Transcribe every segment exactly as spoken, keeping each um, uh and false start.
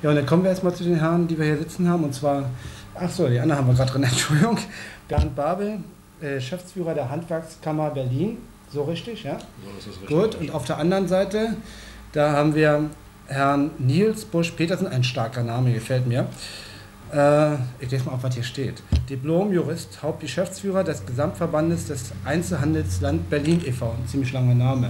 Ja, und dann kommen wir erstmal zu den Herren, die wir hier sitzen haben. Und zwar, ach so, die anderen haben wir gerade drin, Entschuldigung. Bernd Babel, äh, Geschäftsführer der Handwerkskammer Berlin. So richtig, ja? So ist es richtig. Gut, und auf der anderen Seite, da haben wir Herrn Nils Busch-Petersen, ein starker Name, gefällt mir. Äh, ich lese mal auf, was hier steht. Diplom-Jurist, Hauptgeschäftsführer des Gesamtverbandes des Einzelhandelsland Berlin e V Ein ziemlich langer Name.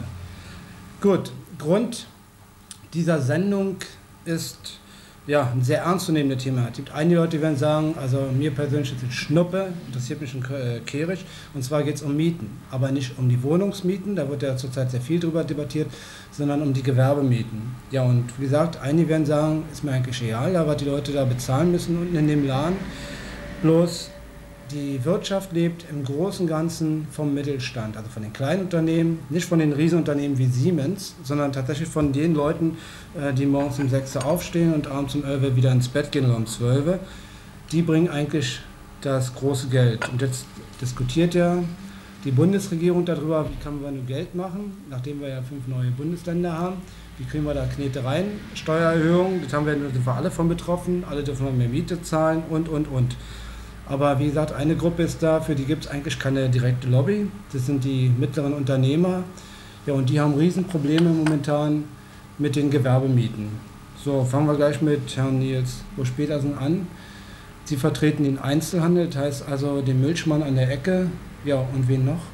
Gut, Grund dieser Sendung ist ja ein sehr ernstzunehmendes Thema. Es gibt einige Leute, die werden sagen, also mir persönlich ist es Schnuppe, interessiert mich schon äh, kehrig. Und zwar geht es um Mieten, aber nicht um die Wohnungsmieten, da wird ja zurzeit sehr viel drüber debattiert, sondern um die Gewerbemieten. Ja, und wie gesagt, einige werden sagen, ist mir eigentlich egal, was die Leute da bezahlen müssen unten in dem Laden. Bloß die Wirtschaft lebt im Großen und Ganzen vom Mittelstand, also von den kleinen Unternehmen, nicht von den Riesenunternehmen wie Siemens, sondern tatsächlich von den Leuten, die morgens um sechs Uhr aufstehen und abends um elf Uhr wieder ins Bett gehen oder um zwölf Uhr. Die bringen eigentlich das große Geld. Und jetzt diskutiert ja die Bundesregierung darüber, wie kann man nur Geld machen, nachdem wir ja fünf neue Bundesländer haben. Wie kriegen wir da Knete rein? Steuererhöhung, das haben wir, da sind wir alle von betroffen, alle dürfen mehr Miete zahlen und, und, und. Aber wie gesagt, eine Gruppe ist da, für die gibt es eigentlich keine direkte Lobby. Das sind die mittleren Unternehmer. Ja, und die haben Riesenprobleme momentan mit den Gewerbemieten. So, fangen wir gleich mit Herrn Nils Busch-Petersen an. Sie vertreten den Einzelhandel, das heißt also den Milchmann an der Ecke. Ja, und wen noch?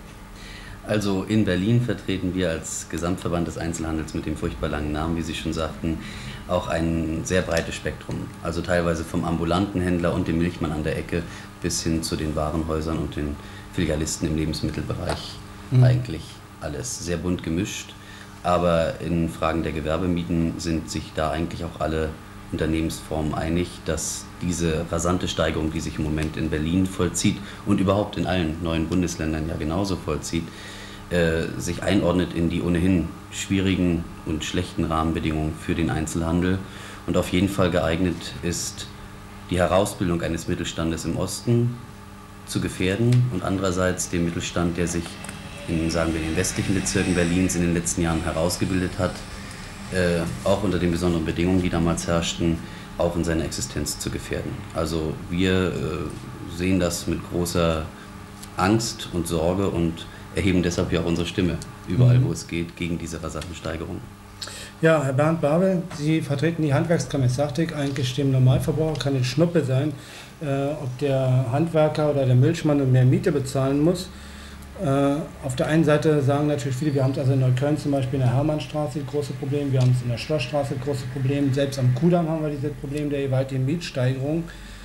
Also in Berlin vertreten wir als Gesamtverband des Einzelhandels mit dem furchtbar langen Namen, wie Sie schon sagten, auch ein sehr breites Spektrum. Also teilweise vom ambulanten Händler und dem Milchmann an der Ecke bis hin zu den Warenhäusern und den Filialisten im Lebensmittelbereich. Mhm. Eigentlich alles sehr bunt gemischt. Aber in Fragen der Gewerbemieten sind sich da eigentlich auch alle Unternehmensformen einig, dass diese rasante Steigerung, die sich im Moment in Berlin vollzieht und überhaupt in allen neuen Bundesländern ja genauso vollzieht, äh, sich einordnet in die ohnehin schwierigen und schlechten Rahmenbedingungen für den Einzelhandel und auf jeden Fall geeignet ist, die Herausbildung eines Mittelstandes im Osten zu gefährden und andererseits den Mittelstand, der sich in, sagen wir, den westlichen Bezirken Berlins in den letzten Jahren herausgebildet hat, äh, auch unter den besonderen Bedingungen, die damals herrschten, auch in seiner Existenz zu gefährden. Also wir äh, sehen das mit großer Angst und Sorge und erheben deshalb ja auch unsere Stimme überall, mhm. wo es geht, gegen diese rasanten Steigerungen. Ja, Herr Bernd Babel, Sie vertreten die Handwerkskammer. Jetzt sagte ich, eigentlich dem Normalverbraucher kann es Schnuppe sein, äh, ob der Handwerker oder der Milchmann mehr Miete bezahlen muss. Äh, auf der einen Seite sagen natürlich viele, wir haben es also in Neukölln zum Beispiel in der Hermannstraße ein großes Problem, wir haben es in der Schlossstraße ein großes Problem, selbst am Kudamm haben wir dieses Problem der gewaltigen Mietsteigerung.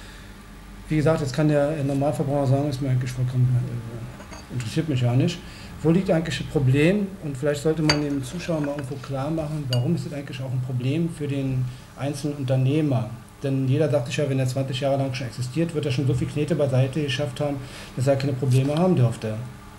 Wie gesagt, das kann der Normalverbraucher sagen, ist mir eigentlich vollkommen, äh, interessiert mich ja nicht. Wo liegt eigentlich das Problem? Und vielleicht sollte man den Zuschauern mal irgendwo klar machen, warum ist das eigentlich auch ein Problem für den einzelnen Unternehmer? Denn jeder sagt sich ja, wenn er zwanzig Jahre lang schon existiert, wird er schon so viel Knete beiseite geschafft haben, dass er keine Probleme haben dürfte.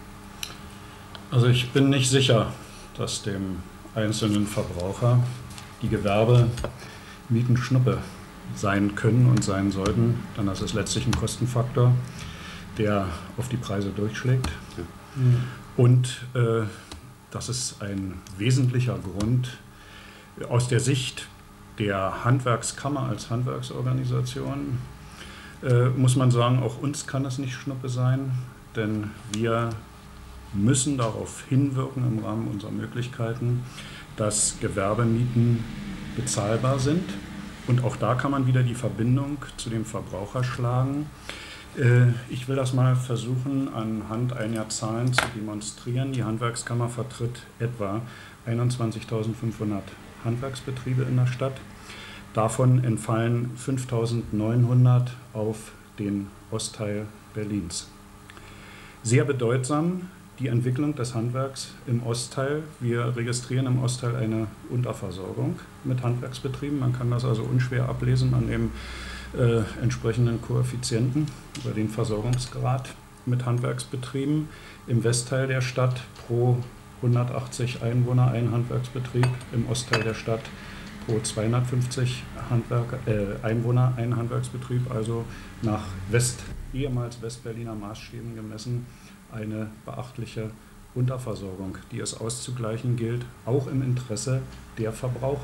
Also ich bin nicht sicher, dass dem einzelnen Verbraucher die Gewerbemieten Schnuppe sein können und sein sollten, dann ist es letztlich ein Kostenfaktor, der auf die Preise durchschlägt. Mhm. Und äh, das ist ein wesentlicher Grund aus der Sicht der Handwerkskammer als Handwerksorganisation, äh, muss man sagen, auch uns kann es nicht Schnuppe sein, denn wir müssen darauf hinwirken im Rahmen unserer Möglichkeiten, dass Gewerbemieten bezahlbar sind. Und auch da kann man wieder die Verbindung zu dem Verbraucher schlagen. Ich will das mal versuchen, anhand einiger Zahlen zu demonstrieren. Die Handwerkskammer vertritt etwa einundzwanzigtausendfünfhundert Handwerksbetriebe in der Stadt. Davon entfallen fünftausendneunhundert auf den Ostteil Berlins. Sehr bedeutsam die Entwicklung des Handwerks im Ostteil. Wir registrieren im Ostteil eine Unterversorgung mit Handwerksbetrieben. Man kann das also unschwer ablesen an dem äh, entsprechenden Koeffizienten über den Versorgungsgrad mit Handwerksbetrieben. Im Westteil der Stadt pro hundertachtzig Einwohner ein Handwerksbetrieb, im Ostteil der Stadt pro zweihundertfünfzig Handwerk, äh, Einwohner ein Handwerksbetrieb, also nach West, ehemals Westberliner Maßstäben gemessen, eine beachtliche Unterversorgung, die es auszugleichen gilt, auch im Interesse der Verbraucher.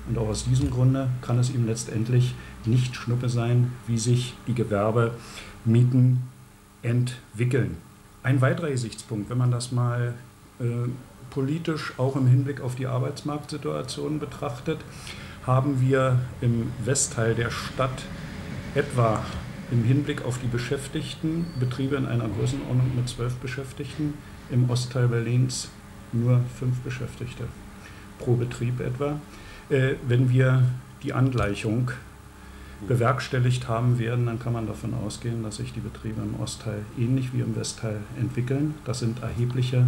Und auch aus diesem Grunde kann es ihm letztendlich nicht Schnuppe sein, wie sich die Gewerbemieten entwickeln. Ein weiterer Gesichtspunkt, wenn man das mal äh, politisch auch im Hinblick auf die Arbeitsmarktsituation betrachtet, haben wir im Westteil der Stadt etwa im Hinblick auf die Beschäftigten Betriebe in einer Größenordnung mit zwölf Beschäftigten, im Ostteil Berlins nur fünf Beschäftigte pro Betrieb etwa. Äh, wenn wir die Angleichung bewerkstelligt haben werden, dann kann man davon ausgehen, dass sich die Betriebe im Ostteil ähnlich wie im Westteil entwickeln. Das sind erhebliche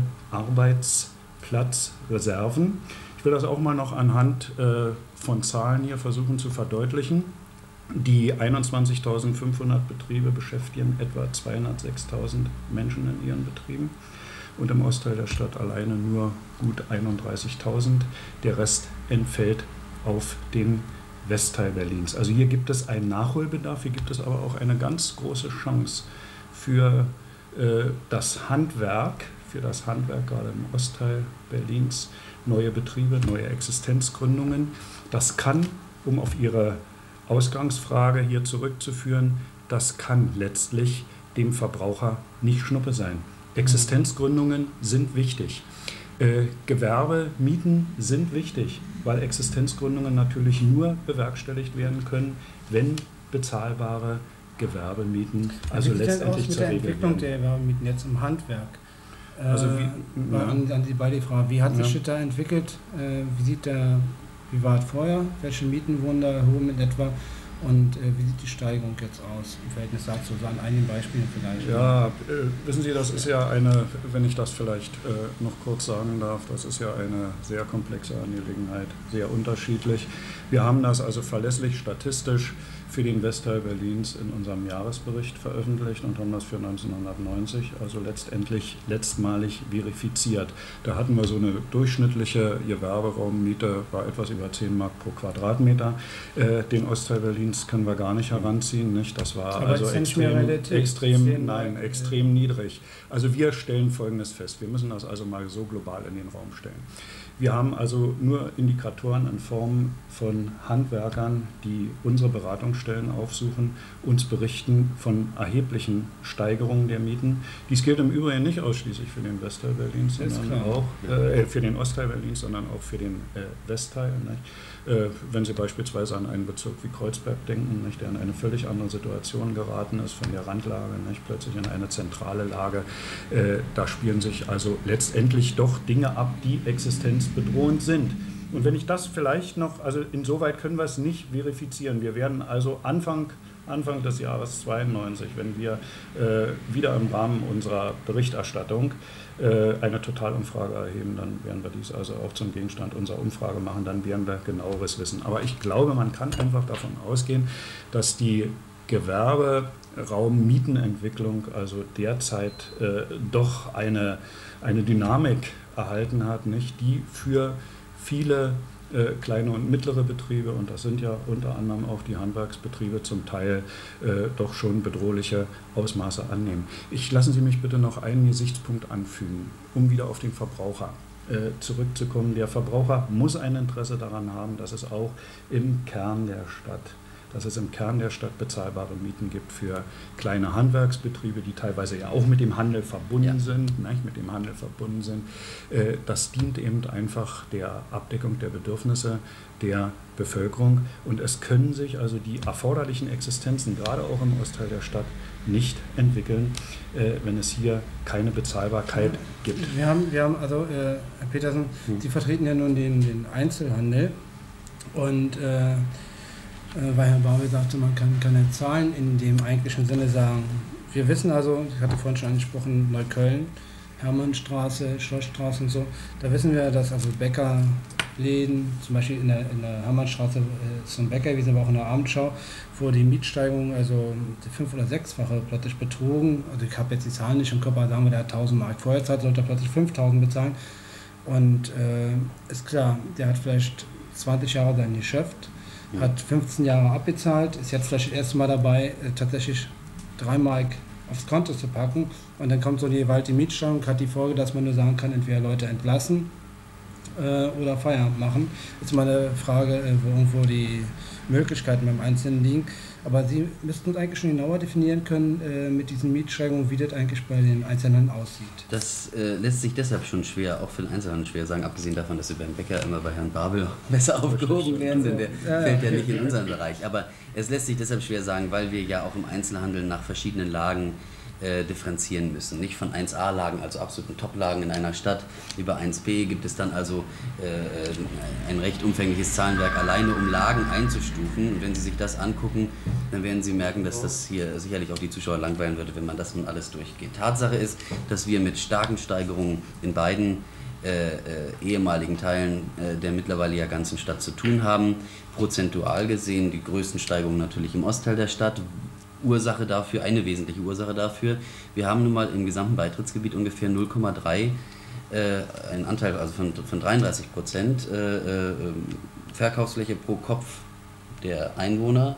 Arbeitsplatzreserven. Ich will das auch mal noch anhand äh, von Zahlen hier versuchen zu verdeutlichen. Die einundzwanzigtausendfünfhundert Betriebe beschäftigen etwa zweihundertsechstausend Menschen in ihren Betrieben und im Ostteil der Stadt alleine nur gut einunddreißigtausend. Der Rest entfällt auf den Westteil Berlins. Also hier gibt es einen Nachholbedarf, hier gibt es aber auch eine ganz große Chance für äh, das Handwerk, für das Handwerk gerade im Ostteil Berlins, neue Betriebe, neue Existenzgründungen. Das kann, um auf Ihre Ausgangsfrage hier zurückzuführen, das kann letztlich dem Verbraucher nicht Schnuppe sein. Existenzgründungen sind wichtig. Äh, Gewerbemieten sind wichtig, weil Existenzgründungen natürlich nur bewerkstelligt werden können, wenn bezahlbare Gewerbemieten, also wie sieht das aus letztendlich mit zur der Regel Entwicklung werden. der Gewerbemieten jetzt im Handwerk? Äh, Also wie, ja. an, an die beide Fragen. Wie hat sich Ja. das da entwickelt? Äh, wie sieht der, wie war es vorher? Welche Mieten wurden da erhoben in etwa? Und äh, wie sieht die Steigerung jetzt aus im Verhältnis dazu? So an einigen Beispielen vielleicht. Ja, äh, wissen Sie, das ist ja eine, wenn ich das vielleicht äh, noch kurz sagen darf, das ist ja eine sehr komplexe Angelegenheit, sehr unterschiedlich. Wir haben das also verlässlich statistisch für den Westteil Berlins in unserem Jahresbericht veröffentlicht und haben das für neunzehnhundertneunzig, also letztendlich letztmalig verifiziert. Da hatten wir so eine durchschnittliche Gewerberaummiete, war etwas über zehn Mark pro Quadratmeter. Äh, den Ostteil Berlins können wir gar nicht heranziehen, nicht? Das war Aber also ist ja nicht mehr extrem, relativ. extrem, zehn nein, Mark, extrem niedrig. Also wir stellen Folgendes fest, wir müssen das also mal so global in den Raum stellen. Wir haben also nur Indikatoren in Form von Handwerkern, die unsere Beratungsstellen aufsuchen, uns berichten von erheblichen Steigerungen der Mieten. Dies gilt im Übrigen nicht ausschließlich für den Westteil Berlins, sondern auch äh, für den Ostteil Berlins, sondern auch für den äh, Westteil. Äh, wenn Sie beispielsweise an einen Bezirk wie Kreuzberg denken, nicht, der in eine völlig andere Situation geraten ist, von der Randlage nicht, plötzlich in eine zentrale Lage, äh, da spielen sich also letztendlich doch Dinge ab, die existenzbedrohend sind. Und wenn ich das vielleicht noch, also insoweit können wir es nicht verifizieren. Wir werden also Anfang, Anfang des Jahres zweiundneunzig, wenn wir äh, wieder im Rahmen unserer Berichterstattung äh, eine Totalumfrage erheben, dann werden wir dies also auch zum Gegenstand unserer Umfrage machen, dann werden wir genaueres wissen. Aber ich glaube, man kann einfach davon ausgehen, dass die Gewerberaummietenentwicklung also derzeit äh, doch eine, eine Dynamik erhalten hat, nicht, die für viele äh, kleine und mittlere Betriebe, und das sind ja unter anderem auch die Handwerksbetriebe, zum Teil äh, doch schon bedrohliche Ausmaße annehmen. Ich lassen Sie mich bitte noch einen Gesichtspunkt anfügen, um wieder auf den Verbraucher äh, zurückzukommen. Der Verbraucher muss ein Interesse daran haben, dass es auch im Kern der Stadt dass es im Kern der Stadt bezahlbare Mieten gibt für kleine Handwerksbetriebe, die teilweise ja auch mit dem Handel verbunden ja. sind, nicht, mit dem Handel verbunden sind. Das dient eben einfach der Abdeckung der Bedürfnisse der Bevölkerung und es können sich also die erforderlichen Existenzen, gerade auch im Ostteil der Stadt, nicht entwickeln, wenn es hier keine Bezahlbarkeit gibt. Wir haben, wir haben also, Herr Petersen, hm. Sie vertreten ja nun den, den Einzelhandel und äh, weil Herr Bauer sagte, man kann keine Zahlen in dem eigentlichen Sinne sagen. Wir wissen also, ich hatte vorhin schon angesprochen, Neukölln, Hermannstraße, Schlossstraße und so, da wissen wir, dass also Bäckerläden, zum Beispiel in der, in der Hermannstraße äh, zum Bäcker gewesen, aber auch in der Abendschau, wo die Mietsteigerung also fünf- oder sechsfache plötzlich betrugen. Also ich habe jetzt die Zahlen nicht im Kopf, aber sagen wir, der hat tausend Mark vorher zahlt, sollte er plötzlich fünftausend bezahlen. Und äh, ist klar, der hat vielleicht zwanzig Jahre sein Geschäft, hat fünfzehn Jahre abbezahlt, ist jetzt vielleicht das erste Mal dabei, äh, tatsächlich drei Mark aufs Konto zu packen und dann kommt so die gewaltige Mietsteigerung, hat die Folge, dass man nur sagen kann, entweder Leute entlassen äh, oder Feierabend machen. Jetzt mal eine Frage, äh, wo irgendwo die Möglichkeiten beim Einzelnen liegen. Aber Sie müssten uns eigentlich schon genauer definieren können äh, mit diesen Mietsteigerungen, wie das eigentlich bei den Einzelnen aussieht. Das äh, lässt sich deshalb schon schwer, auch für den Einzelhandel schwer sagen, abgesehen davon, dass wir beim Bäcker immer bei Herrn Babel besser aufgehoben werden, denn der ja, fällt ja, ja nicht in unseren Bereich. Aber es lässt sich deshalb schwer sagen, weil wir ja auch im Einzelhandel nach verschiedenen Lagen äh, differenzieren müssen. Nicht von eins A Lagen, also absoluten Top-Lagen in einer Stadt, über eins B gibt es dann also äh, ein recht umfängliches Zahlenwerk alleine, um Lagen einzustufen. Und wenn Sie sich das angucken, dann werden Sie merken, dass das hier sicherlich auch die Zuschauer langweilen würde, wenn man das nun alles durchgeht. Tatsache ist, dass wir mit starken Steigerungen in beiden äh, äh, ehemaligen Teilen äh, der mittlerweile ja ganzen Stadt zu tun haben. Prozentual gesehen die größten Steigerungen natürlich im Ostteil der Stadt. Ursache dafür, eine wesentliche Ursache dafür, wir haben nun mal im gesamten Beitrittsgebiet ungefähr null Komma drei, äh, einen Anteil also von, von dreiunddreißig Prozent äh, äh, Verkaufsfläche pro Kopf der Einwohner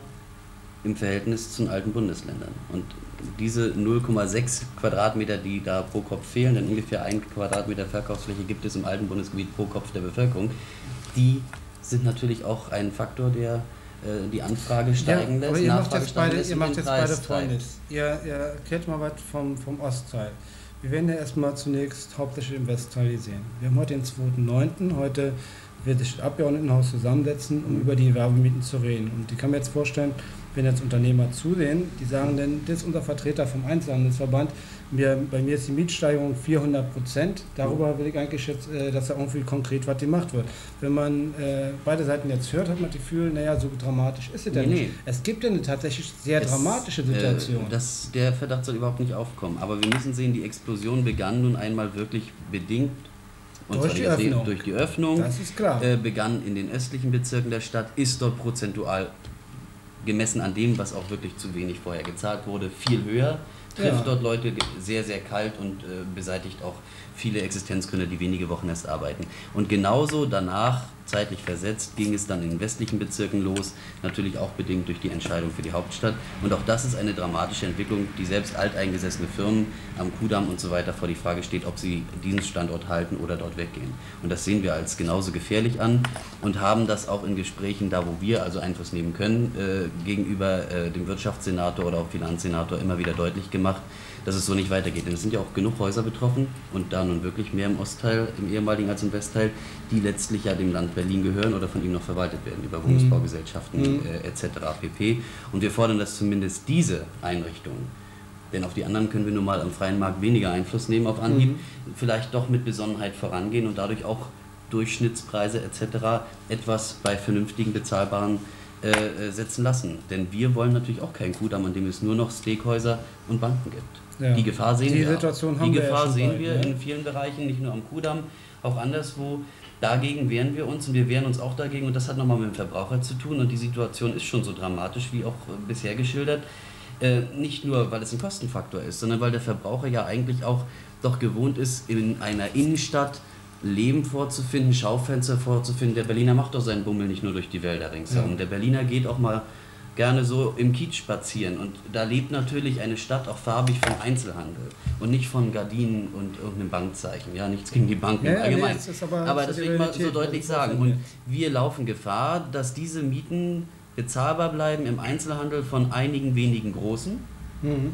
im Verhältnis zu den alten Bundesländern. Und diese null Komma sechs Quadratmeter, die da pro Kopf fehlen, denn ungefähr ein Quadratmeter Verkaufsfläche gibt es im alten Bundesgebiet pro Kopf der Bevölkerung, die sind natürlich auch ein Faktor, der die Anfrage steigen ja, lässt. Aber ihr macht jetzt beide, ihr macht jetzt beide Folgendes. Ihr, ihr erklärt mal was vom, vom Ostteil. Wir werden ja erstmal zunächst hauptsächlich im Westteil sehen. Wir haben heute den zweiten neunten Heute wird sich das Abgeordnetenhaus zusammensetzen, um über die Werbemieten zu reden. Und ich kann mir jetzt vorstellen, wenn jetzt Unternehmer zusehen, die sagen dann, das ist unser Vertreter vom Einzelhandelsverband, mir, bei mir ist die Mietsteigerung vierhundert Prozent, darüber will ich eigentlich jetzt, äh, dass da irgendwie konkret was gemacht wird. Wenn man äh, beide Seiten jetzt hört, hat man das Gefühl, naja, so dramatisch ist es ja nee, nicht. Nee. Es gibt ja eine tatsächlich sehr es, dramatische Situation. Äh, das, der Verdacht soll überhaupt nicht aufkommen, aber wir müssen sehen, die Explosion begann nun einmal wirklich bedingt und durch, die Öffnung. durch die Öffnung, das ist klar. Äh, begann in den östlichen Bezirken der Stadt, ist dort prozentual gemessen an dem, was auch wirklich zu wenig vorher gezahlt wurde, viel höher, trifft ja. dort Leute sehr, sehr kalt und äh, beseitigt auch viele Existenzgründe, die wenige Wochen erst arbeiten. Und genauso danach, zeitlich versetzt, ging es dann in den westlichen Bezirken los, natürlich auch bedingt durch die Entscheidung für die Hauptstadt. Und auch das ist eine dramatische Entwicklung, die selbst alteingesessene Firmen am Kudamm und so weiter vor die Frage steht, ob sie diesen Standort halten oder dort weggehen. Und das sehen wir als genauso gefährlich an und haben das auch in Gesprächen, da wo wir also Einfluss nehmen können, äh, gegenüber äh, dem Wirtschaftssenator oder auch Finanzsenator immer wieder deutlich gemacht, dass es so nicht weitergeht. Denn es sind ja auch genug Häuser betroffen und da nun wirklich mehr im Ostteil, im ehemaligen als im Westteil, die letztlich ja dem Land Berlin gehören oder von ihm noch verwaltet werden, über Wohnungsbaugesellschaften mhm. äh, et cetera pp. Und wir fordern, dass zumindest diese Einrichtungen, denn auf die anderen können wir nun mal am freien Markt weniger Einfluss nehmen auf Anhieb, mhm. vielleicht doch mit Besonnenheit vorangehen und dadurch auch Durchschnittspreise et cetera etwas bei vernünftigen, bezahlbaren äh, setzen lassen. Denn wir wollen natürlich auch keinen Kudamm, an dem es nur noch Steakhäuser und Banken gibt. Ja. Die Gefahr sehen die wir, Situation haben die Gefahr wir, ja sehen bald, wir ja? in vielen Bereichen, nicht nur am Kudamm, auch anderswo. Dagegen wehren wir uns und wir wehren uns auch dagegen und das hat nochmal mit dem Verbraucher zu tun und die Situation ist schon so dramatisch, wie auch bisher geschildert. Äh, nicht nur, weil es ein Kostenfaktor ist, sondern weil der Verbraucher ja eigentlich auch doch gewohnt ist, in einer Innenstadt Leben vorzufinden, Schaufenster vorzufinden. Der Berliner macht doch seinen Bummel nicht nur durch die Wälder ringsherum. Ja. Der Berliner geht auch mal gerne so im Kiez spazieren und da lebt natürlich eine Stadt auch farbig vom Einzelhandel und nicht von Gardinen und irgendeinem Bankzeichen. Ja, nichts gegen die Banken ja, allgemein. Nee, das aber, aber das will ich mal so deutlich sagen. Und wir laufen Gefahr, dass diese Mieten bezahlbar bleiben im Einzelhandel von einigen wenigen Großen mhm.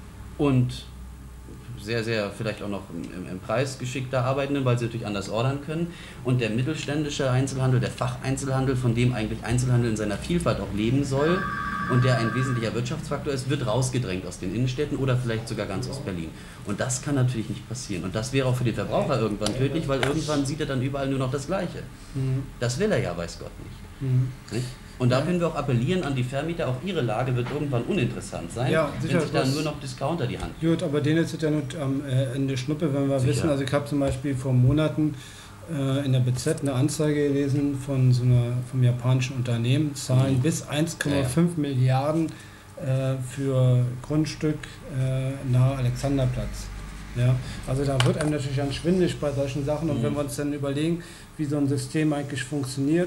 und sehr, sehr vielleicht auch noch im, im Preis geschickter Arbeitenden, weil sie natürlich anders ordern können. Und der mittelständische Einzelhandel, der Facheinzelhandel, von dem eigentlich Einzelhandel in seiner Vielfalt auch leben soll und der ein wesentlicher Wirtschaftsfaktor ist, wird rausgedrängt aus den Innenstädten oder vielleicht sogar ganz aus Berlin. Und das kann natürlich nicht passieren. Und das wäre auch für den Verbraucher irgendwann tödlich, weil irgendwann sieht er dann überall nur noch das Gleiche. Mhm. Das will er ja, weiß Gott nicht. Mhm. nicht? Und da können wir auch appellieren an die Vermieter, auch ihre Lage wird irgendwann uninteressant sein, ja, sicher, wenn sich dann nur noch Discounter die Hand geben. Gut, aber denen ist es ja nur am Ende Schnuppe, wenn wir sicher. wissen, also ich habe zum Beispiel vor Monaten äh, in der B Z eine Anzeige gelesen von so einer, vom japanischen Unternehmen, zahlen mhm. bis eins Komma fünf ja. Milliarden äh, für Grundstück äh, nahe Alexanderplatz. Ja, also da wird einem natürlich dann schwindelig bei solchen Sachen und mhm. wenn wir uns dann überlegen, wie so ein System eigentlich funktioniert,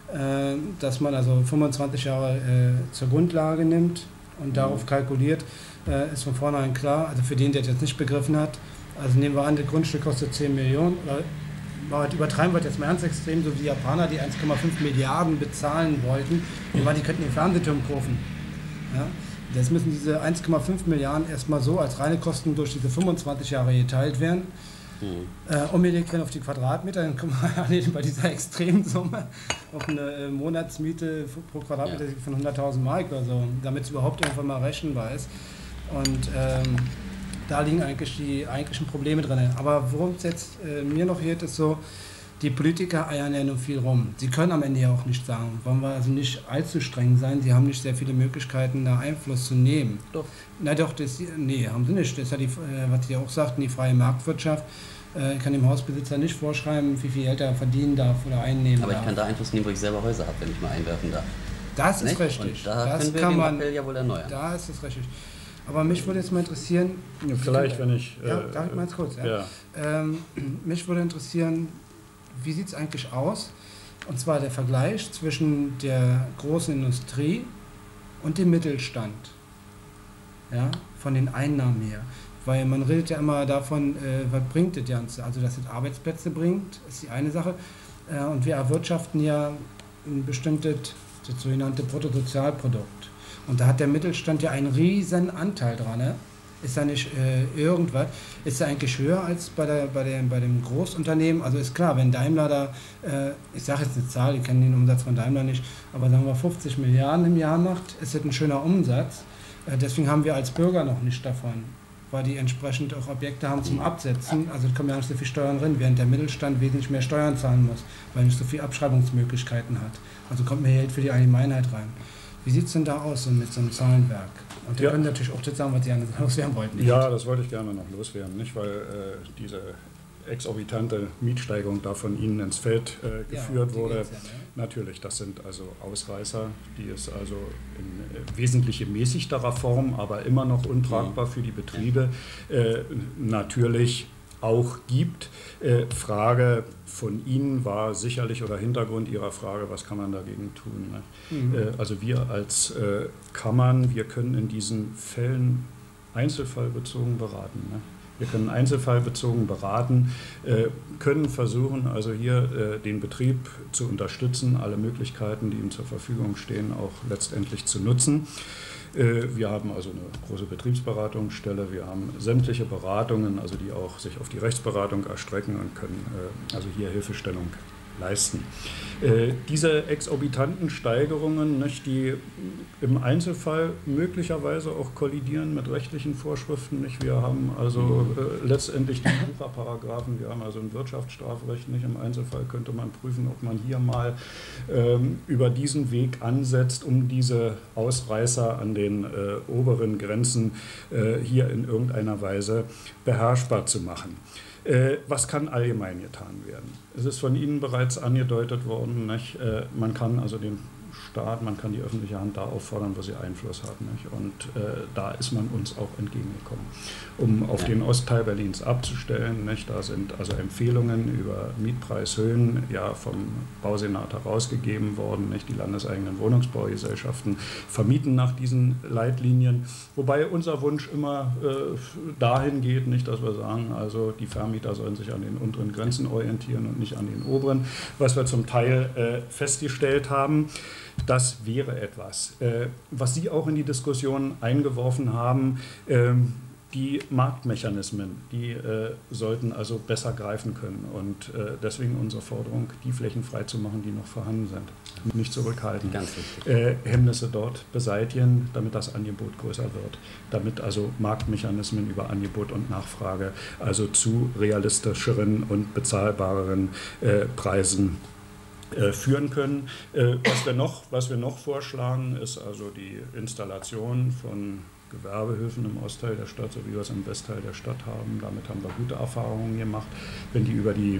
dass man also fünfundzwanzig Jahre äh, zur Grundlage nimmt und mhm. darauf kalkuliert, äh, ist von vornherein klar, also für den, der das jetzt nicht begriffen hat, also nehmen wir an, das Grundstück kostet zehn Millionen, oder übertreiben wir jetzt mal ernst extrem, so wie die Japaner, die eins Komma fünf Milliarden bezahlen wollten, die könnten den Fernsehturm kaufen. Ja? Jetzt müssen diese eins Komma fünf Milliarden erstmal so als reine Kosten durch diese fünfundzwanzig Jahre geteilt werden. Mhm. Äh, umgelegt werden auf die Quadratmeter, dann kommen wir bei dieser extremen Summe auf eine äh, Monatsmiete pro Quadratmeter ja. von hunderttausend Mark oder so, damit es überhaupt irgendwann mal rechenbar ist. Und ähm, da liegen eigentlich die eigentlichen Probleme drin. Aber worum es jetzt äh, mir noch geht, ist so, die Politiker eiern ja nur viel rum. Sie können am Ende ja auch nicht sagen. Wollen wir also nicht allzu streng sein? Sie haben nicht sehr viele Möglichkeiten, da Einfluss zu nehmen. Doch. Na doch, das, nee, haben sie nicht. Das ist ja, die, was Sie auch sagten, die freie Marktwirtschaft. Ich kann dem Hausbesitzer nicht vorschreiben, wie viel Geld er verdienen darf oder einnehmen Aber darf. ich kann da Einfluss nehmen, wo ich selber Häuser habe, wenn ich mal einwerfen darf. Das ist nicht? richtig. Und da das können wir kann den man, Appell ja wohl erneuern. Da ist es richtig. Aber mich würde jetzt mal interessieren... Ja, vielleicht, wenn ich... Ja, äh, darf ich mal ganz kurz? Ja? Ja. Ähm, mich würde interessieren, wie sieht es eigentlich aus? Und zwar der Vergleich zwischen der großen Industrie und dem Mittelstand. Ja, von den Einnahmen her. Weil man redet ja immer davon, äh, was bringt das Ganze? Also, dass es Arbeitsplätze bringt, ist die eine Sache. Äh, und wir erwirtschaften ja ein bestimmtes, das sogenannte Bruttosozialprodukt. Und da hat der Mittelstand ja einen riesen Anteil dran. Ne? Ist da nicht äh, irgendwas? Ist da eigentlich höher als bei, der, bei, der, bei dem Großunternehmen? Also ist klar, wenn Daimler da, äh, ich sage jetzt eine Zahl, ich kenne den Umsatz von Daimler nicht, aber sagen wir fünfzig Milliarden im Jahr macht, ist das ein schöner Umsatz. Äh, deswegen haben wir als Bürger noch nicht davon, weil die entsprechend auch Objekte haben zum Absetzen. Also da kommen ja nicht so viel Steuern drin, während der Mittelstand wesentlich mehr Steuern zahlen muss, weil er nicht so viele Abschreibungsmöglichkeiten hat. Also kommt mehr Geld für die Allgemeinheit rein. Wie sieht es denn da aus so mit so einem Zahlenwerk? Und wir ja. können natürlich auch das sagen, was Sie gerne loswerden wollten. Nicht? Ja, das wollte ich gerne noch loswerden, nicht? Weil äh, diese exorbitante Mietsteigerung da von Ihnen ins Feld äh, geführt ja, wurde. Ja, ne? Natürlich, das sind also Ausreißer, die es also in äh, wesentlich gemäßigterer Form, aber immer noch untragbar für die Betriebe äh, natürlich auch gibt. Äh, Frage von Ihnen war sicherlich, oder Hintergrund Ihrer Frage, was kann man dagegen tun? Ne? Mhm. Äh, also wir als äh, Kammern, wir können in diesen Fällen einzelfallbezogen beraten. Ne? Wir können einzelfallbezogen beraten, äh, können versuchen, also hier äh, den Betrieb zu unterstützen, alle Möglichkeiten, die ihm zur Verfügung stehen, auch letztendlich zu nutzen. Wir haben also eine große Betriebsberatungsstelle, wir haben sämtliche Beratungen, also die auch sich auf die Rechtsberatung erstrecken und können also hier Hilfestellung leisten. Äh, diese exorbitanten Steigerungen, nicht, die im Einzelfall möglicherweise auch kollidieren mit rechtlichen Vorschriften. Nicht? Wir haben also äh, letztendlich die Wucherparagraphen, wir haben also ein Wirtschaftsstrafrecht. Nicht? Im Einzelfall könnte man prüfen, ob man hier mal ähm, über diesen Weg ansetzt, um diese Ausreißer an den äh, oberen Grenzen äh, hier in irgendeiner Weise beherrschbar zu machen. Äh, was kann allgemein getan werden? Es ist von Ihnen bereits angedeutet worden, nicht? Äh, man kann also den Staat, man kann die öffentliche Hand da auffordern, wo sie Einfluss hat. Nicht? Und äh, da ist man uns auch entgegengekommen. Um auf den Ostteil Berlins abzustellen, nicht? Da sind also Empfehlungen über Mietpreishöhen ja vom Bausenat herausgegeben worden. Nicht? Die landeseigenen Wohnungsbaugesellschaften vermieten nach diesen Leitlinien. Wobei unser Wunsch immer äh, dahin geht, nicht, dass wir sagen, also die Vermieter sollen sich an den unteren Grenzen orientieren und nicht an den oberen, was wir zum Teil äh, festgestellt haben. Das wäre etwas, äh, was Sie auch in die Diskussion eingeworfen haben. Ähm, die Marktmechanismen, die äh, sollten also besser greifen können. Und äh, deswegen unsere Forderung, die Flächen freizumachen, die noch vorhanden sind. Nicht zurückhalten. Ganz wichtig. Äh, Hemmnisse dort beseitigen, damit das Angebot größer wird. Damit also Marktmechanismen über Angebot und Nachfrage also zu realistischeren und bezahlbareren äh, Preisen führen können. Was wir noch, was wir noch vorschlagen, ist also die Installation von Gewerbehöfen im Ostteil der Stadt, so wie wir es im Westteil der Stadt haben. Damit haben wir gute Erfahrungen gemacht. Wenn die über die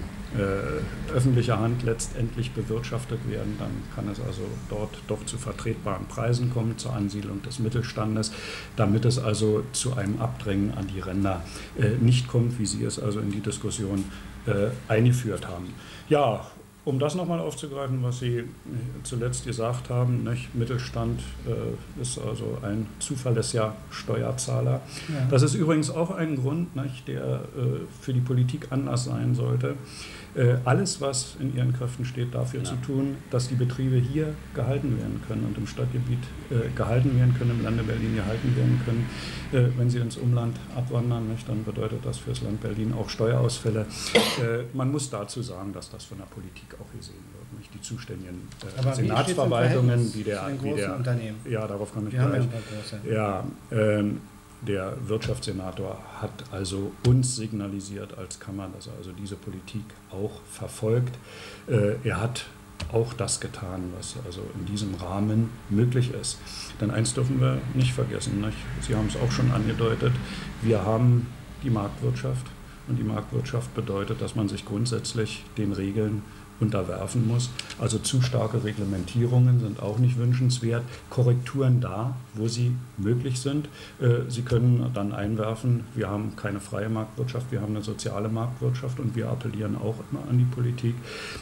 äh, öffentliche Hand letztendlich bewirtschaftet werden, dann kann es also dort doch zu vertretbaren Preisen kommen, zur Ansiedlung des Mittelstandes, damit es also zu einem Abdrängen an die Ränder äh, nicht kommt, wie Sie es also in die Diskussion äh, eingeführt haben. Ja, um das nochmal aufzugreifen, was Sie zuletzt gesagt haben, nicht? Mittelstand äh, ist also ein zuverlässiger Steuerzahler. Ja. Das ist übrigens auch ein Grund, nicht, der äh, für die Politik Anlass sein sollte, äh, alles, was in ihren Kräften steht, dafür ja. zu tun, dass die Betriebe hier gehalten werden können und im Stadtgebiet äh, gehalten werden können, im Lande Berlin gehalten werden können. Äh, wenn sie ins Umland abwandern, nicht, dann bedeutet das für das Land Berlin auch Steuerausfälle. Äh, man muss dazu sagen, dass das von der Politik auch gesehen wird. Nicht? Die zuständigen äh, Senatsverwaltungen, wie der, wie der ja, darauf komme ich gleich. Ja, ähm, der Wirtschaftssenator hat also uns signalisiert als Kammer, dass er also diese Politik auch verfolgt. Äh, er hat auch das getan, was also in diesem Rahmen möglich ist. Denn eins dürfen wir nicht vergessen, nicht? Sie haben es auch schon angedeutet, wir haben die Marktwirtschaft und die Marktwirtschaft bedeutet, dass man sich grundsätzlich den Regeln unterwerfen muss. Also zu starke Reglementierungen sind auch nicht wünschenswert. Korrekturen da, wo sie möglich sind. Sie können dann einwerfen, wir haben keine freie Marktwirtschaft, wir haben eine soziale Marktwirtschaft und wir appellieren auch immer an die Politik,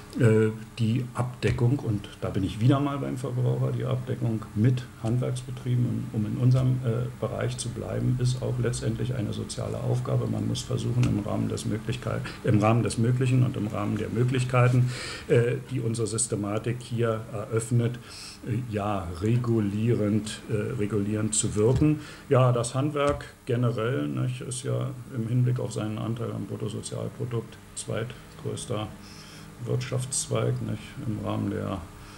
die Abdeckung, und da bin ich wieder mal beim Verbraucher, die Abdeckung mit Handwerksbetrieben, um in unserem Bereich zu bleiben, ist auch letztendlich eine soziale Aufgabe. Man muss versuchen, im Rahmen des Möglichkeit, im Rahmen des Möglichen und im Rahmen der Möglichkeiten, die unsere Systematik hier eröffnet, ja, regulierend, äh, regulierend zu wirken. Ja, das Handwerk generell, nicht, ist ja im Hinblick auf seinen Anteil am Bruttosozialprodukt zweitgrößter Wirtschaftszweig, nicht, im Rahmen der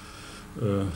äh,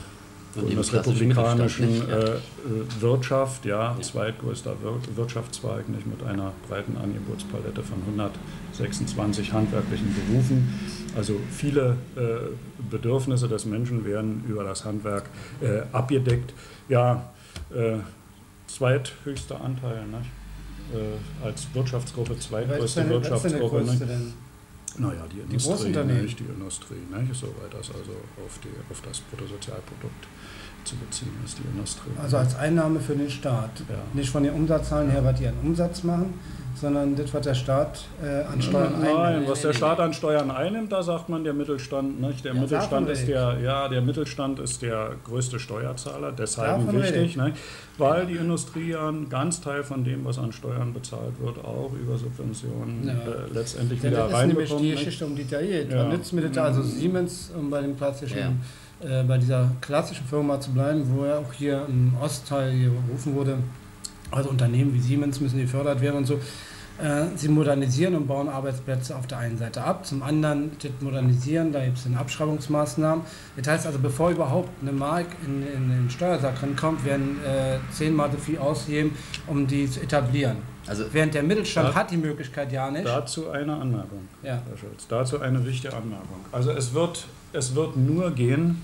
bundesrepublikanischen äh, Wirtschaft, ja, ja. zweitgrößter Wir Wirtschaftszweig, nicht, mit einer breiten Angebotspalette von hundertsechsundzwanzig handwerklichen Berufen. Also viele äh, Bedürfnisse des Menschen werden über das Handwerk äh, abgedeckt. Ja, äh, zweithöchster Anteil, nicht? Äh, als Wirtschaftsgruppe, zweitgrößte eine, Wirtschaftsgruppe. Was ist denn Naja, die die Industrie, nicht, die Industrie, nicht, soweit das also auf, die, auf das Bruttosozialprodukt zu beziehen ist, die Industrie. Also als Einnahme für den Staat. Ja. Nicht von den Umsatzzahlen her, was die an Umsatz machen, sondern das, was der Staat äh, an Steuern einnimmt. Nein, was der Staat an Steuern einnimmt, da sagt man der Mittelstand, nicht? Der ja, Mittelstand ist der, ja, der Mittelstand ist der größte Steuerzahler, deshalb davon wichtig, nicht? Weil die Industrie ja einen ganz Teil von dem, was an Steuern bezahlt wird, auch über Subventionen ja. äh, letztendlich ja, wieder reinbekommt. Das ist nämlich die Geschichte, um die da geht. Ja. Nützt mir das, also Siemens, um bei dem klassischen ja. Äh, bei dieser klassischen Firma zu bleiben, wo ja auch hier im Ostteil hier gerufen wurde, also Unternehmen wie Siemens müssen gefördert werden und so. Äh, sie modernisieren und bauen Arbeitsplätze auf der einen Seite ab, zum anderen das Modernisieren, da gibt es Abschreibungsmaßnahmen. Das heißt also, bevor überhaupt eine Mark in, in den Steuersack rankommt, werden äh, zehnmal so viel ausgegeben, um die zu etablieren. Also während der Mittelstand da, hat die Möglichkeit ja nicht. Dazu eine Anmerkung, ja. Herr Schulz. Dazu eine wichtige Anmerkung. Also es wird, es wird nur gehen,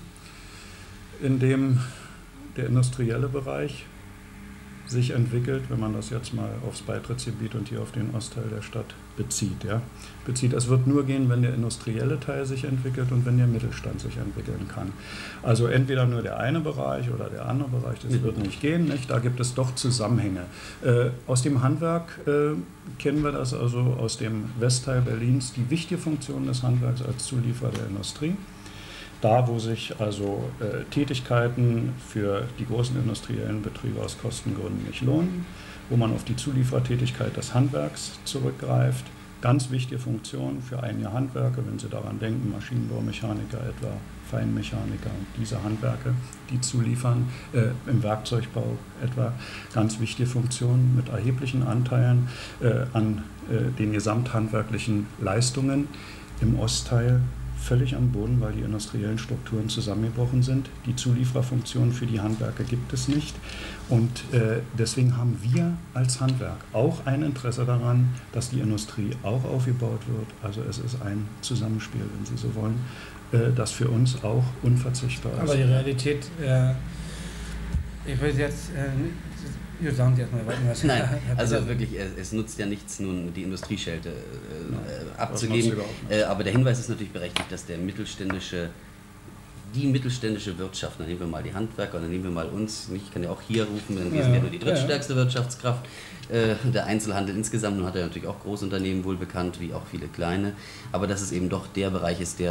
indem der industrielle Bereich sich entwickelt, wenn man das jetzt mal aufs Beitrittsgebiet und hier auf den Ostteil der Stadt bezieht. Ja? bezieht. Es wird nur gehen, wenn der industrielle Teil sich entwickelt und wenn der Mittelstand sich entwickeln kann. Also entweder nur der eine Bereich oder der andere Bereich, das wird nicht gehen. Nicht? Da gibt es doch Zusammenhänge. Äh, aus dem Handwerk äh, kennen wir das also aus dem Westteil Berlins, die wichtige Funktion des Handwerks als Zulieferer der Industrie. Da, wo sich also äh, Tätigkeiten für die großen industriellen Betriebe aus Kostengründen nicht lohnen, wo man auf die Zuliefertätigkeit des Handwerks zurückgreift. Ganz wichtige Funktion für einige Handwerke, wenn Sie daran denken, Maschinenbaumechaniker etwa, Feinmechaniker und diese Handwerke, die zuliefern, äh, im Werkzeugbau etwa, ganz wichtige Funktion mit erheblichen Anteilen äh, an äh, den gesamthandwerklichen Leistungen im Ostteil. Völlig am Boden, weil die industriellen Strukturen zusammengebrochen sind. Die Zuliefererfunktion für die Handwerker gibt es nicht. Und äh, deswegen haben wir als Handwerk auch ein Interesse daran, dass die Industrie auch aufgebaut wird. Also es ist ein Zusammenspiel, wenn Sie so wollen, äh, das für uns auch unverzichtbar ist. Aber die Realität, äh, ich will jetzt... Äh, Ja, sagen Sie erstmal was. Nein, also wirklich, es nutzt ja nichts, nun die Industrieschelte äh, abzugeben. Äh, aber der Hinweis ist natürlich berechtigt, dass der mittelständische, die mittelständische Wirtschaft, dann nehmen wir mal die Handwerker, dann nehmen wir mal uns, ich kann ja auch hier rufen, wir sind ja nur die drittstärkste ja. Wirtschaftskraft. Äh, der Einzelhandel insgesamt, nun hat er natürlich auch Großunternehmen wohl bekannt, wie auch viele kleine, aber dass es eben doch der Bereich ist, der